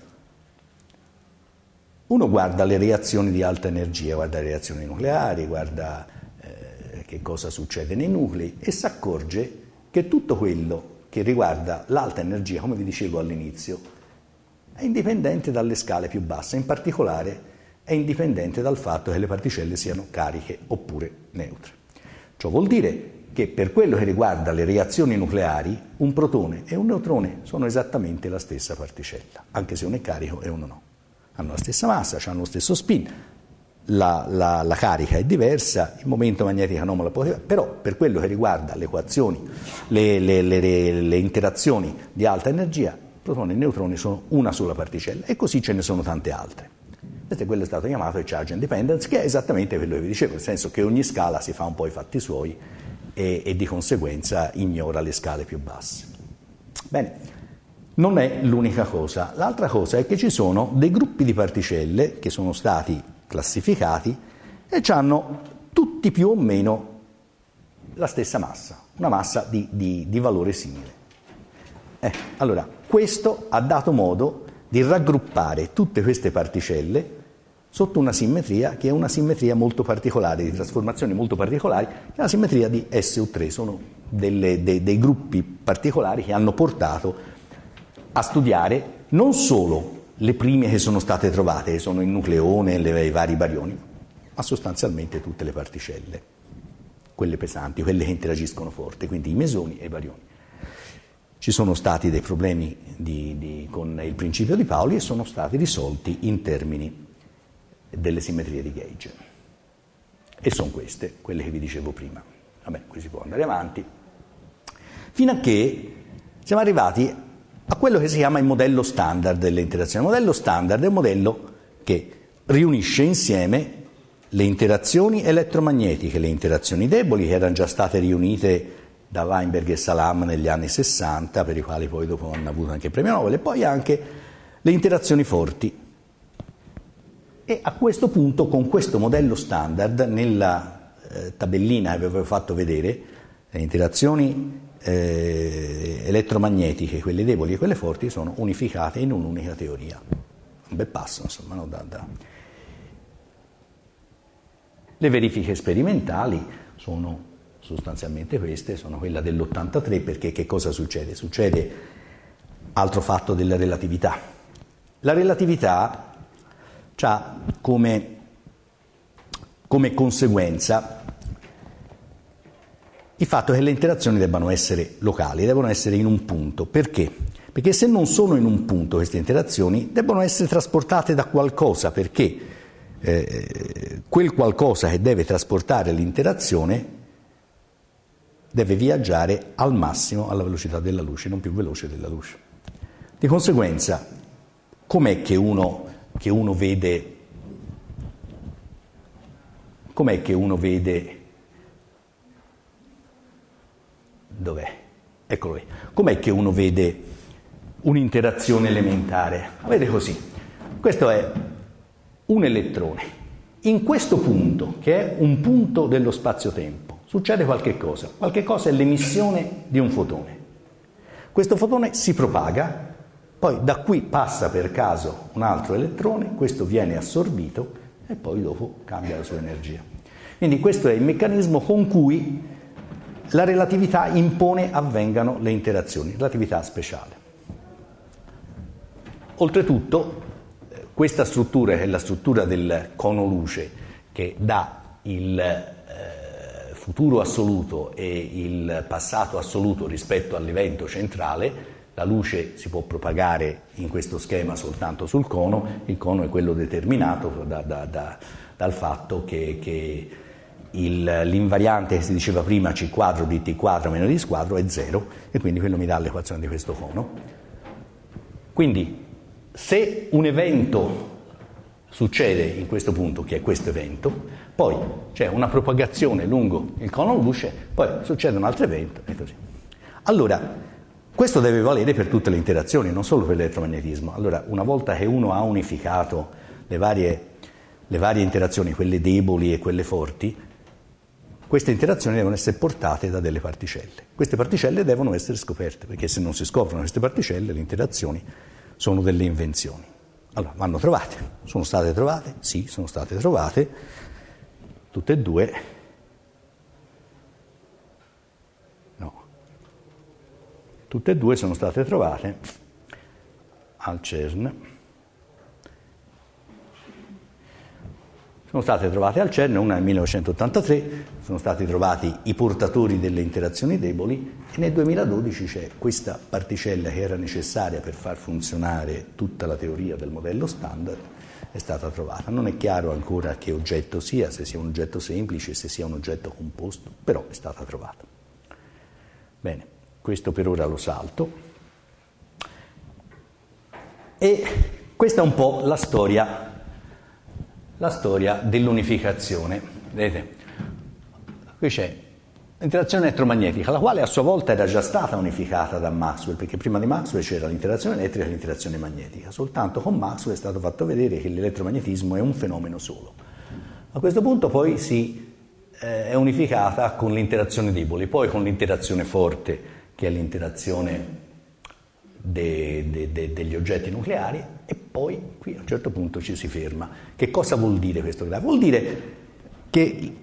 uno guarda le reazioni di alta energia, guarda le reazioni nucleari, guarda eh, che cosa succede nei nuclei e si accorge che tutto quello che riguarda l'alta energia, come vi dicevo all'inizio, è indipendente dalle scale più basse, in particolare è indipendente dal fatto che le particelle siano cariche oppure neutre. Ciò vuol dire che per quello che riguarda le reazioni nucleari, un protone e un neutrone sono esattamente la stessa particella, anche se uno è carico e uno no. Hanno la stessa massa, hanno lo stesso spin, la, la, la carica è diversa, il momento magnetico anomalo è positivo, però per quello che riguarda le equazioni, le, le, le, le, le interazioni di alta energia, protoni e neutroni sono una sola particella e così ce ne sono tante altre. Questo è quello che è stato chiamato il charge independence, che è esattamente quello che vi dicevo, nel senso che ogni scala si fa un po' i fatti suoi e, e di conseguenza ignora le scale più basse. Bene. Non è l'unica cosa. L'altra cosa è che ci sono dei gruppi di particelle che sono stati classificati e hanno tutti più o meno la stessa massa, una massa di, di, di valore simile. Eh, allora, questo ha dato modo di raggruppare tutte queste particelle sotto una simmetria che è una simmetria molto particolare, di trasformazioni molto particolari, che è la simmetria di S U tre. Sono delle, dei, dei gruppi particolari che hanno portato a studiare non solo le prime che sono state trovate, che sono il nucleone e i vari barioni, ma sostanzialmente tutte le particelle, quelle pesanti, quelle che interagiscono forte, quindi i mesoni e i barioni. Ci sono stati dei problemi di, di, con il principio di Pauli e sono stati risolti in termini delle simmetrie di Gauge. E sono queste, quelle che vi dicevo prima. Vabbè, qui si può andare avanti. Fino a che siamo arrivati a quello che si chiama il modello standard delle interazioni. Il modello standard è un modello che riunisce insieme le interazioni elettromagnetiche, le interazioni deboli, che erano già state riunite da Weinberg e Salam negli anni sessanta, per i quali poi dopo hanno avuto anche il premio Nobel, e poi anche le interazioni forti. E a questo punto, con questo modello standard, nella eh, tabellina che vi avevo fatto vedere, le interazioni Eh, elettromagnetiche, quelle deboli e quelle forti, sono unificate in un'unica teoria. Un bel passo, insomma, no? da, da. Le verifiche sperimentali sono sostanzialmente queste, sono quella dell'ottantatré, perché che cosa succede? Succede altro fatto della relatività. La relatività ha come, come conseguenza il fatto che le interazioni debbano essere locali, devono essere in un punto. Perché? Perché se non sono in un punto queste interazioni, debbono essere trasportate da qualcosa, perché eh, quel qualcosa che deve trasportare l'interazione deve viaggiare al massimo alla velocità della luce, non più veloce della luce. Di conseguenza, com'è che uno, che uno vede, com'è che uno vede Dov'è? Eccolo lì. Com'è che uno vede un'interazione elementare? Vede così. Questo è un elettrone. In questo punto, che è un punto dello spazio-tempo, succede qualche cosa. Qualche cosa è l'emissione di un fotone. Questo fotone si propaga, poi da qui passa per caso un altro elettrone, questo viene assorbito e poi dopo cambia la sua energia. Quindi questo è il meccanismo con cui la relatività impone avvengano le interazioni, relatività speciale. Oltretutto, questa struttura è la struttura del cono luce che dà il eh, futuro assoluto e il passato assoluto rispetto all'evento centrale. La luce si può propagare in questo schema soltanto sul cono, il cono è quello determinato da, da, da, dal fatto che, che il, l'invariante che si diceva prima c quadro di t quadro meno d quadro è zero e quindi quello mi dà l'equazione di questo cono. Quindi se un evento succede in questo punto, che è questo evento, poi c'è una propagazione lungo il cono luce, poi succede un altro evento e così. Allora, questo deve valere per tutte le interazioni, non solo per l'elettromagnetismo. Allora, una volta che uno ha unificato le varie, le varie interazioni, quelle deboli e quelle forti, queste interazioni devono essere portate da delle particelle. Queste particelle devono essere scoperte, perché se non si scoprono queste particelle, le interazioni sono delle invenzioni. Allora, vanno trovate. Sono state trovate? Sì, sono state trovate. Tutte e due. No. Tutte e due sono state trovate al CERN. Sono state trovate al CERN, una nel millenovecentottantatré, sono stati trovati i portatori delle interazioni deboli e nel duemiladodici c'è questa particella che era necessaria per far funzionare tutta la teoria del modello standard, è stata trovata. Non è chiaro ancora che oggetto sia, se sia un oggetto semplice, se sia un oggetto composto, però è stata trovata. Bene, questo per ora lo salto. E questa è un po' la storia la storia dell'unificazione. Vedete, qui c'è l'interazione elettromagnetica, la quale a sua volta era già stata unificata da Maxwell, perché prima di Maxwell c'era l'interazione elettrica e l'interazione magnetica, soltanto con Maxwell è stato fatto vedere che l'elettromagnetismo è un fenomeno solo. A questo punto poi si eh, è unificata con l'interazione debole, poi con l'interazione forte, che è l'interazione De, de, de, degli oggetti nucleari, e poi qui a un certo punto ci si ferma. Che cosa vuol dire questo? Vuol dire che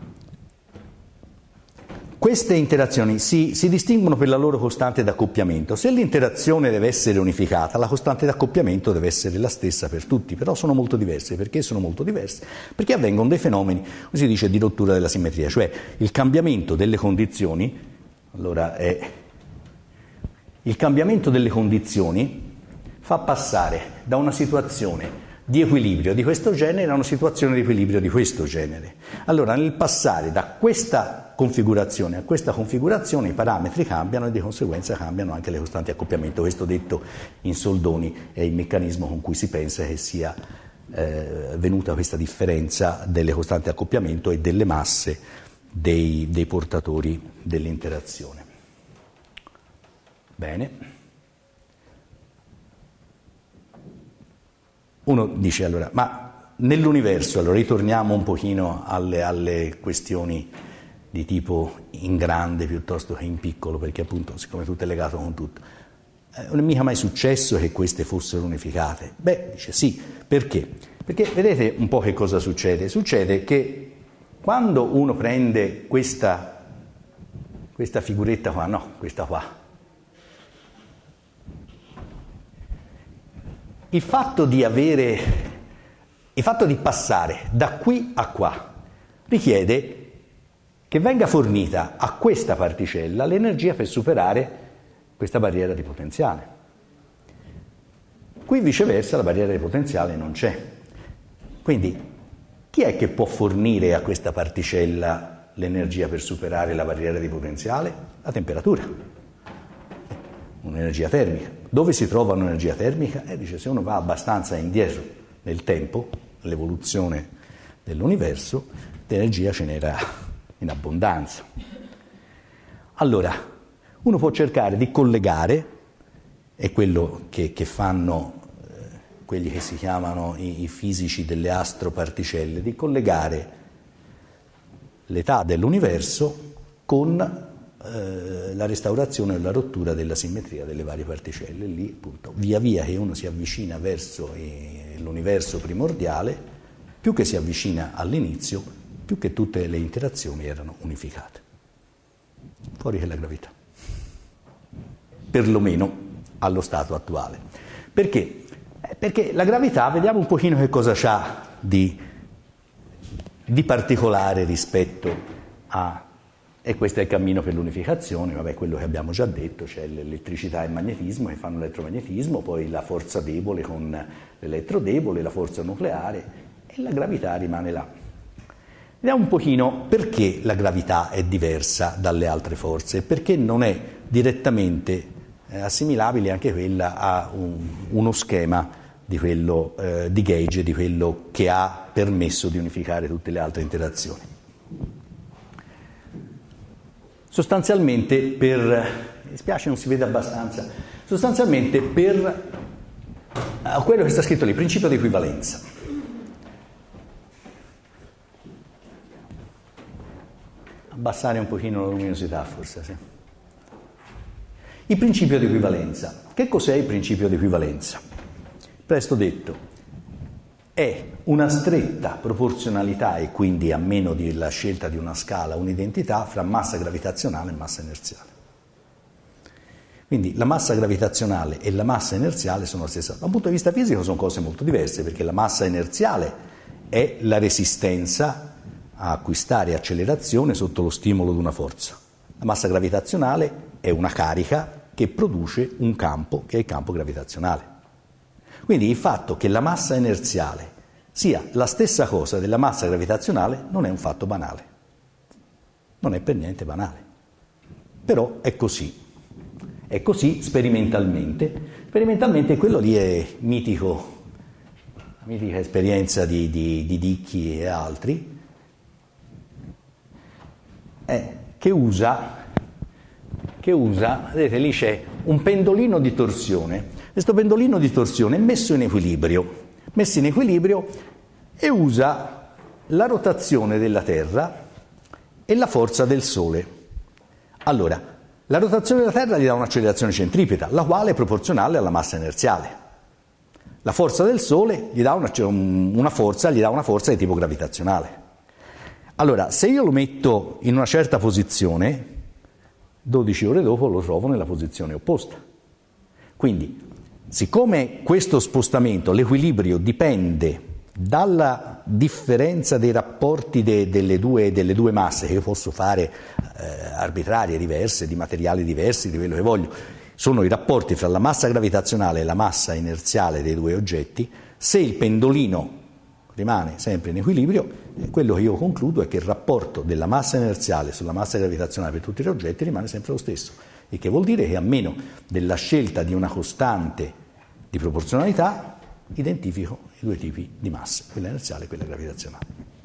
queste interazioni si, si distinguono per la loro costante d'accoppiamento. Se l'interazione deve essere unificata, la costante d'accoppiamento deve essere la stessa per tutti, però sono molto diverse. Perché sono molto diverse? Perché avvengono dei fenomeni, come si dice, di rottura della simmetria, cioè il cambiamento delle condizioni. Allora è Il cambiamento delle condizioni fa passare da una situazione di equilibrio di questo genere a una situazione di equilibrio di questo genere. Allora, nel passare da questa configurazione a questa configurazione i parametri cambiano e di conseguenza cambiano anche le costanti di accoppiamento. Questo, detto in soldoni, è il meccanismo con cui si pensa che sia eh, venuta questa differenza delle costanti di accoppiamento e delle masse dei, dei portatori dell'interazione. Bene. Uno dice allora, ma nell'universo, allora ritorniamo un pochino alle, alle questioni di tipo in grande piuttosto che in piccolo, perché appunto, siccome tutto è legato con tutto, eh, non è mica mai successo che queste fossero unificate? Beh, dice sì, perché? Perché vedete un po' che cosa succede? Succede che quando uno prende questa, questa figuretta qua, no, questa qua, il fatto di avere, il fatto di passare da qui a qua richiede che venga fornita a questa particella l'energia per superare questa barriera di potenziale. Qui viceversa la barriera di potenziale non c'è. Quindi chi è che può fornire a questa particella l'energia per superare la barriera di potenziale? La temperatura, un'energia termica. Dove si trova un'energia termica? Eh, dice, se uno va abbastanza indietro nel tempo, l'evoluzione dell'universo, l'energia ce n'era in abbondanza. Allora, Uno può cercare di collegare, è quello che, che fanno eh, quelli che si chiamano i, i fisici delle astroparticelle, di collegare l'età dell'universo con eh, la restaurazione e la rottura della simmetria delle varie particelle. Lì, appunto, via via che uno si avvicina verso eh, l'universo primordiale, più che si avvicina all'inizio, più che tutte le interazioni erano unificate. Fuori che la gravità. Perlomeno allo stato attuale. Perché? Eh, perché la gravità, vediamo un pochino che cosa c'ha di, di particolare rispetto a... E questo è il cammino per l'unificazione, vabbè, quello che abbiamo già detto, c'è l'elettricità e il magnetismo che fanno l'elettromagnetismo, poi la forza debole con l'elettrodebole, la forza nucleare, e la gravità rimane là. Vediamo un pochino perché la gravità è diversa dalle altre forze, perché non è direttamente eh, assimilabile anche quella a un, uno schema di quello eh, di Gauge, di quello che ha permesso di unificare tutte le altre interazioni. Sostanzialmente per, mi dispiace non si vede abbastanza, sostanzialmente per uh, quello che sta scritto lì, principio di equivalenza. Abbassare un pochino la luminosità forse, sì. Il principio di equivalenza. Che cos'è il principio di equivalenza? Presto detto, è una stretta proporzionalità e quindi a meno della scelta di una scala un'identità fra massa gravitazionale e massa inerziale. Quindi la massa gravitazionale e la massa inerziale sono la stessa. Da un punto di vista fisico sono cose molto diverse, perché la massa inerziale è la resistenza a acquistare accelerazione sotto lo stimolo di una forza. La massa gravitazionale è una carica che produce un campo che è il campo gravitazionale. Quindi il fatto che la massa inerziale sia la stessa cosa della massa gravitazionale non è un fatto banale, non è per niente banale, però è così, è così sperimentalmente, sperimentalmente quello lì è mitico, la mitica esperienza di, di, di Dicchi e altri, è che usa, che usa, vedete lì c'è un pendolino di torsione. Questo pendolino di torsione è messo in equilibrio, messo in equilibrio e usa la rotazione della Terra e la forza del Sole. Allora, la rotazione della Terra gli dà un'accelerazione centripeta, la quale è proporzionale alla massa inerziale. La forza del Sole gli dà una, una forza, gli dà una forza di tipo gravitazionale. Allora, se io lo metto in una certa posizione, dodici ore dopo lo trovo nella posizione opposta. Quindi, siccome questo spostamento, l'equilibrio, dipende dalla differenza dei rapporti de, delle, due, delle due masse, che io posso fare eh, arbitrarie, diverse, di materiali diversi, di quello che voglio, sono i rapporti fra la massa gravitazionale e la massa inerziale dei due oggetti, se il pendolino rimane sempre in equilibrio, quello che io concludo è che il rapporto della massa inerziale sulla massa gravitazionale per tutti gli oggetti rimane sempre lo stesso. Il che vuol dire che a meno della scelta di una costante di proporzionalità identifico i due tipi di masse, quella inerziale e quella gravitazionale.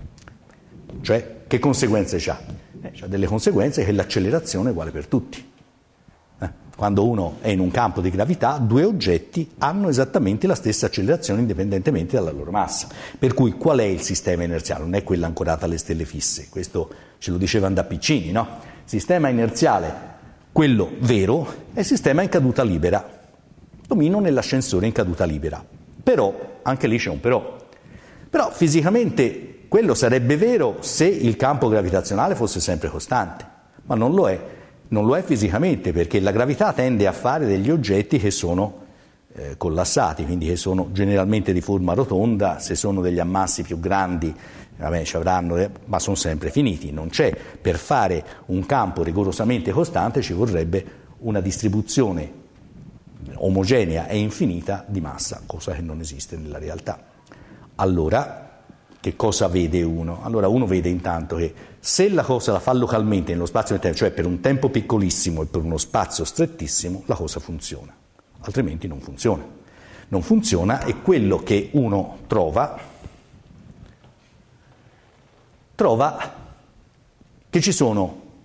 Cioè, che conseguenze c'ha? Eh, c'ha delle conseguenze che l'accelerazione è uguale per tutti. Eh, quando uno è in un campo di gravità, due oggetti hanno esattamente la stessa accelerazione indipendentemente dalla loro massa. Per cui qual è il sistema inerziale? Non è quella ancorata alle stelle fisse, questo ce lo dicevano da piccini, no? Il sistema inerziale, quello vero, è il sistema in caduta libera. Domino nell'ascensore in caduta libera. Però, anche lì c'è un però. Però fisicamente quello sarebbe vero se il campo gravitazionale fosse sempre costante, ma non lo è. Non lo è fisicamente, perché la gravità tende a fare degli oggetti che sono eh, collassati, quindi che sono generalmente di forma rotonda, se sono degli ammassi più grandi, vabbè, ci avranno, eh, ma sono sempre finiti. Non c'è, per fare un campo rigorosamente costante ci vorrebbe una distribuzione omogenea e infinita di massa, cosa che non esiste nella realtà. Allora, che cosa vede uno? Allora uno vede intanto che se la cosa la fa localmente nello spazio del tempo, cioè per un tempo piccolissimo e per uno spazio strettissimo, la cosa funziona, altrimenti non funziona. Non funziona e quello che uno trova, trova che ci sono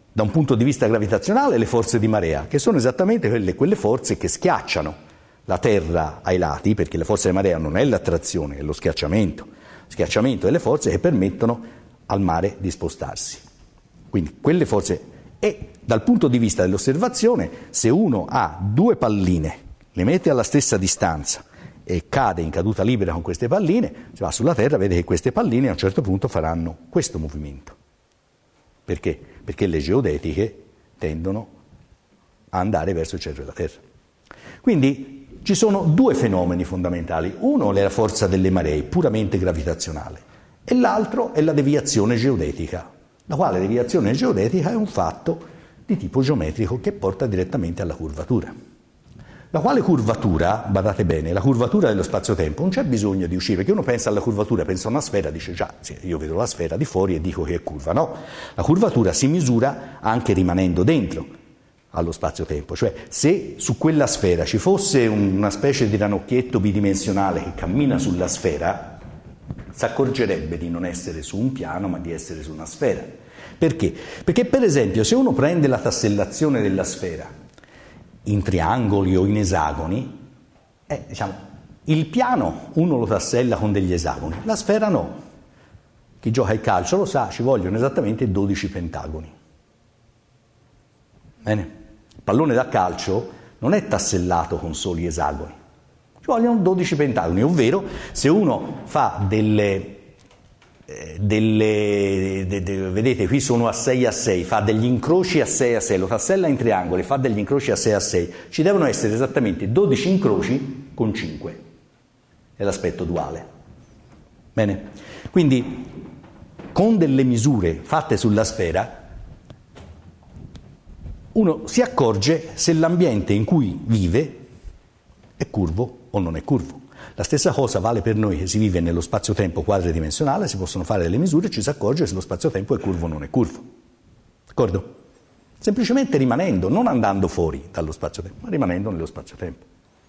da un punto di vista gravitazionale le forze di marea, che sono esattamente quelle, quelle forze che schiacciano la Terra ai lati, perché la forza di marea non è l'attrazione, è lo schiacciamento. Lo schiacciamento delle forze che permettono al mare di spostarsi. Quindi quelle forze, e dal punto di vista dell'osservazione, se uno ha due palline, le mette alla stessa distanza e cade in caduta libera con queste palline, se va sulla Terra vede che queste palline a un certo punto faranno questo movimento. Perché? Perché le geodetiche tendono a andare verso il centro della Terra. Quindi ci sono due fenomeni fondamentali. Uno è la forza delle maree, puramente gravitazionale, e l'altro è la deviazione geodetica, la quale deviazione geodetica è un fatto di tipo geometrico che porta direttamente alla curvatura. La quale curvatura, badate bene, la curvatura dello spazio-tempo, non c'è bisogno di uscire, perché uno pensa alla curvatura, pensa a una sfera, dice già, sì, io vedo la sfera di fuori e dico che è curva. No, la curvatura si misura anche rimanendo dentro allo spazio-tempo, cioè se su quella sfera ci fosse una specie di ranocchietto bidimensionale che cammina sulla sfera, si accorgerebbe di non essere su un piano ma di essere su una sfera. Perché? Perché per esempio se uno prende la tassellazione della sfera in triangoli o in esagoni, eh, diciamo, il piano uno lo tassella con degli esagoni, la sfera no. Chi gioca al calcio lo sa, ci vogliono esattamente dodici pentagoni. Bene? Il pallone da calcio non è tassellato con soli esagoni, ci vogliono dodici pentagoni, ovvero se uno fa delle... Delle, de, de, vedete qui sono a sei a sei, fa degli incroci a sei a sei, lo tassella in triangoli, fa degli incroci a sei a sei, ci devono essere esattamente dodici incroci con cinque, è l'aspetto duale. Bene? Quindi con delle misure fatte sulla sfera uno si accorge se l'ambiente in cui vive è curvo o non è curvo. La stessa cosa vale per noi che si vive nello spazio-tempo quadridimensionale, si possono fare delle misure e ci si accorge se lo spazio-tempo è curvo o non è curvo. D'accordo? Semplicemente rimanendo, non andando fuori dallo spazio-tempo, ma rimanendo nello spazio-tempo.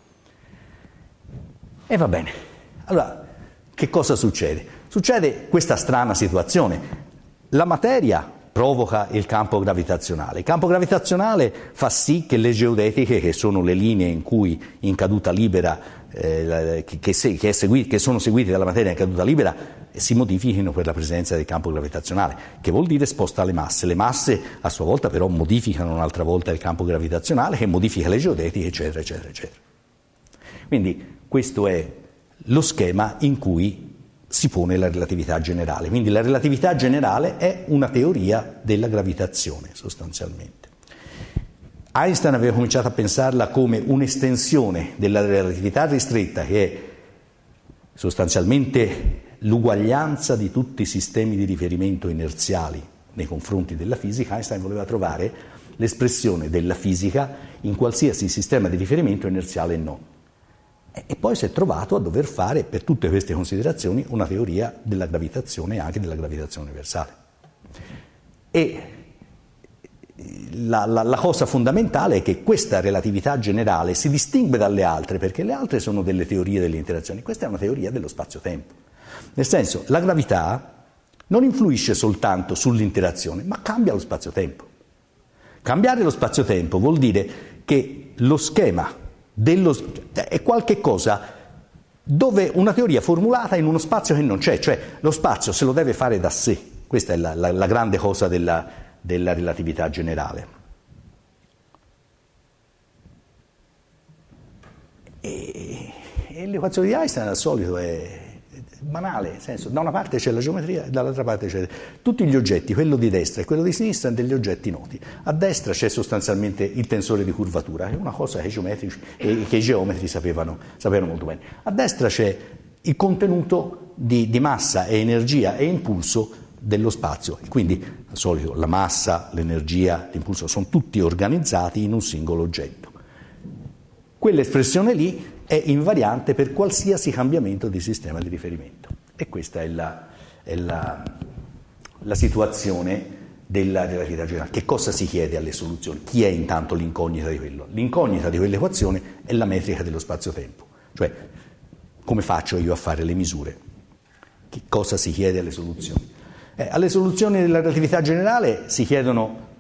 E va bene. Allora, che cosa succede? Succede questa strana situazione. La materia provoca il campo gravitazionale. Il campo gravitazionale fa sì che le geodetiche, che sono le linee in cui in caduta libera eh, che, che, se, che, segui, che sono seguite dalla materia in caduta libera, si modifichino per la presenza del campo gravitazionale, che vuol dire sposta le masse. Le masse a sua volta però modificano un'altra volta il campo gravitazionale, che modifica le geodetiche, eccetera, eccetera, eccetera. Quindi questo è lo schema in cui si pone la relatività generale. Quindi la relatività generale è una teoria della gravitazione, sostanzialmente. Einstein aveva cominciato a pensarla come un'estensione della relatività ristretta, che è sostanzialmente l'uguaglianza di tutti i sistemi di riferimento inerziali nei confronti della fisica. Einstein voleva trovare l'espressione della fisica in qualsiasi sistema di riferimento inerziale e non. E poi si è trovato a dover fare, per tutte queste considerazioni, una teoria della gravitazione e anche della gravitazione universale. E la, la, la cosa fondamentale è che questa relatività generale si distingue dalle altre, perché le altre sono delle teorie delle interazioni, questa è una teoria dello spazio-tempo. Nel senso, la gravità non influisce soltanto sull'interazione, ma cambia lo spazio-tempo. Cambiare lo spazio-tempo vuol dire che lo schema dello, è qualche cosa dove una teoria formulata in uno spazio che non c'è, cioè lo spazio se lo deve fare da sé. Questa è la, la, la grande cosa della, della relatività generale. E, e l'equazione di Einstein al solito è banale, nel senso, da una parte c'è la geometria e dall'altra parte c'è tutti gli oggetti, quello di destra e quello di sinistra, sono degli oggetti noti. A destra c'è sostanzialmente il tensore di curvatura, che è una cosa che i geometrici e che i geometri sapevano, sapevano molto bene. A destra c'è il contenuto di, di massa e energia e impulso dello spazio, e quindi al solito la massa, l'energia, l'impulso sono tutti organizzati in un singolo oggetto. Quell'espressione lì è invariante per qualsiasi cambiamento di sistema di riferimento. E questa è la, è la, la situazione della relatività generale. Che cosa si chiede alle soluzioni? Chi è intanto l'incognita di quello? L'incognita di quell'equazione è la metrica dello spazio-tempo. Cioè, come faccio io a fare le misure? Che cosa si chiede alle soluzioni? Eh, alle soluzioni della relatività generale si chiedono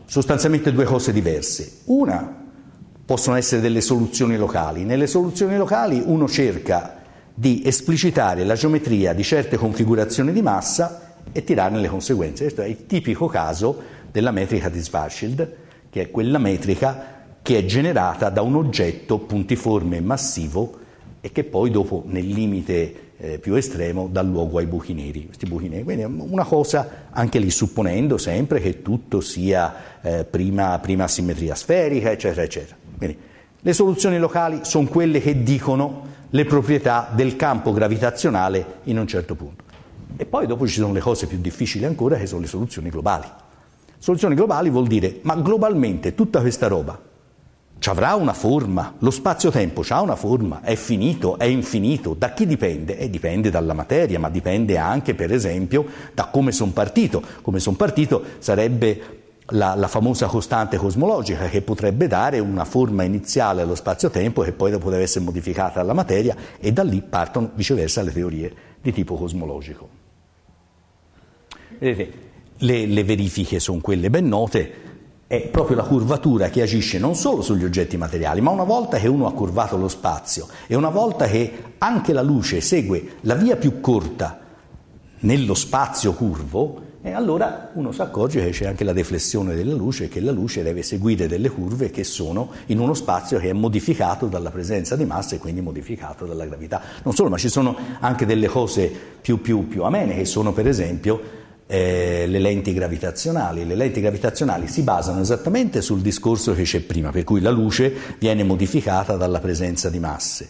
sostanzialmente due cose diverse. Una, possono essere delle soluzioni locali. Nelle soluzioni locali uno cerca di esplicitare la geometria di certe configurazioni di massa e tirarne le conseguenze. Questo è il tipico caso della metrica di Schwarzschild, che è quella metrica che è generata da un oggetto puntiforme e massivo e che poi dopo nel limite eh, più estremo dà luogo ai buchi neri. Questi buchi neri. Quindi una cosa, anche lì supponendo sempre che tutto sia eh, prima, prima simmetria sferica, eccetera, eccetera. Quindi, le soluzioni locali sono quelle che dicono le proprietà del campo gravitazionale in un certo punto. E poi dopo ci sono le cose più difficili ancora, che sono le soluzioni globali. Soluzioni globali vuol dire, ma globalmente tutta questa roba ci avrà una forma? Lo spazio-tempo ha una forma? È finito? È infinito? Da chi dipende? E dipende dalla materia, ma dipende anche, per esempio, da come sono partito. Come sono partito sarebbe la, la famosa costante cosmologica, che potrebbe dare una forma iniziale allo spazio-tempo che poi dopo deve essere modificata dalla materia, e da lì partono viceversa le teorie di tipo cosmologico. Vedete, le, le verifiche sono quelle ben note. È proprio la curvatura che agisce non solo sugli oggetti materiali, ma una volta che uno ha curvato lo spazio e una volta che anche la luce segue la via più corta nello spazio curvo, e allora uno si accorge che c'è anche la deflessione della luce e che la luce deve seguire delle curve che sono in uno spazio che è modificato dalla presenza di massa e quindi modificato dalla gravità. Non solo, ma ci sono anche delle cose più, più, più amene, che sono per esempio Eh, le lenti gravitazionali. Le lenti gravitazionali si basano esattamente sul discorso che c'è prima, per cui la luce viene modificata dalla presenza di masse.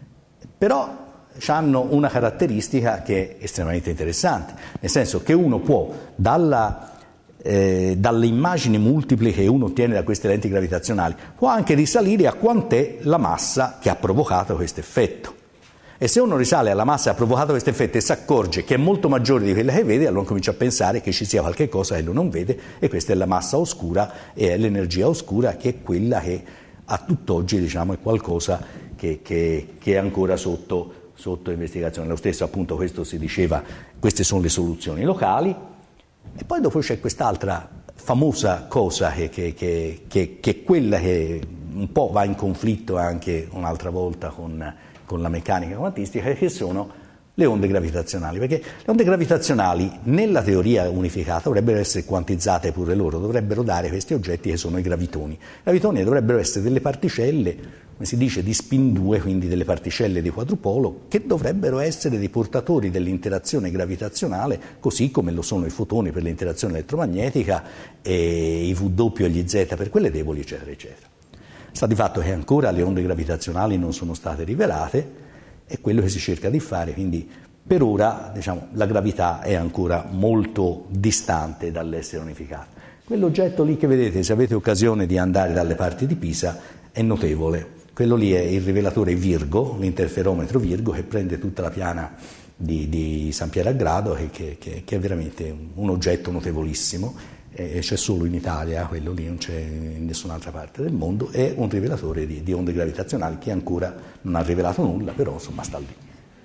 Però hanno una caratteristica che è estremamente interessante, nel senso che uno può, dalla, eh, dalle immagini multiple che uno ottiene da queste lenti gravitazionali, può anche risalire a quant'è la massa che ha provocato questo effetto. E se uno risale alla massa che ha provocato questo effetto e si accorge che è molto maggiore di quella che vede, allora comincia a pensare che ci sia qualche cosa che lui non vede, e questa è la massa oscura e è l'energia oscura, che è quella che a tutt'oggi, diciamo, è qualcosa che, che, che è ancora sotto, sotto investigazione. Lo stesso, appunto, questo si diceva, queste sono le soluzioni locali. E poi dopo c'è quest'altra famosa cosa che, che, che, che, che è quella che un po' va in conflitto anche un'altra volta con con la meccanica quantistica, che sono le onde gravitazionali, perché le onde gravitazionali nella teoria unificata dovrebbero essere quantizzate pure loro, dovrebbero dare questi oggetti che sono i gravitoni. I gravitoni dovrebbero essere delle particelle, come si dice, di spin due, quindi delle particelle di quadrupolo, che dovrebbero essere dei portatori dell'interazione gravitazionale, così come lo sono i fotoni per l'interazione elettromagnetica e i W e gli Z per quelle deboli, eccetera, eccetera. Sta di fatto che ancora le onde gravitazionali non sono state rivelate, è quello che si cerca di fare, quindi per ora, diciamo, la gravità è ancora molto distante dall'essere unificata. Quell'oggetto lì che vedete, se avete occasione di andare dalle parti di Pisa, è notevole. Quello lì è il rivelatore Virgo, l'interferometro Virgo, che prende tutta la piana di, di San Piero a Grado, che, che, che è veramente un, un oggetto notevolissimo. E c'è solo in Italia, quello lì non c'è in nessun'altra parte del mondo, è un rivelatore di, di onde gravitazionali che ancora non ha rivelato nulla, però insomma sta lì.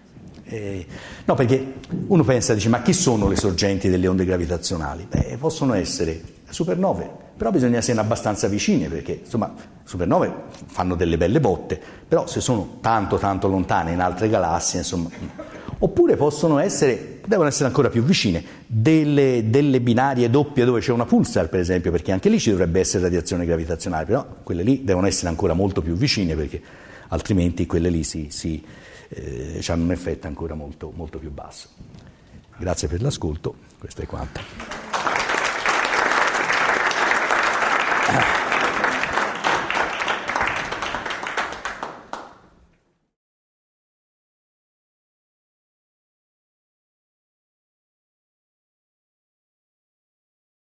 E, no, perché uno pensa, dice, ma chi sono le sorgenti delle onde gravitazionali? Beh, possono essere supernove, però bisogna essere abbastanza vicine, perché insomma supernove fanno delle belle botte, però se sono tanto tanto lontane in altre galassie, insomma. Oppure possono essere, devono essere ancora più vicine, delle, delle binarie doppie dove c'è una pulsar, per esempio, perché anche lì ci dovrebbe essere radiazione gravitazionale, però quelle lì devono essere ancora molto più vicine, perché altrimenti quelle lì si, si, eh, hanno un effetto ancora molto, molto più basso. Grazie per l'ascolto, questo è quanto.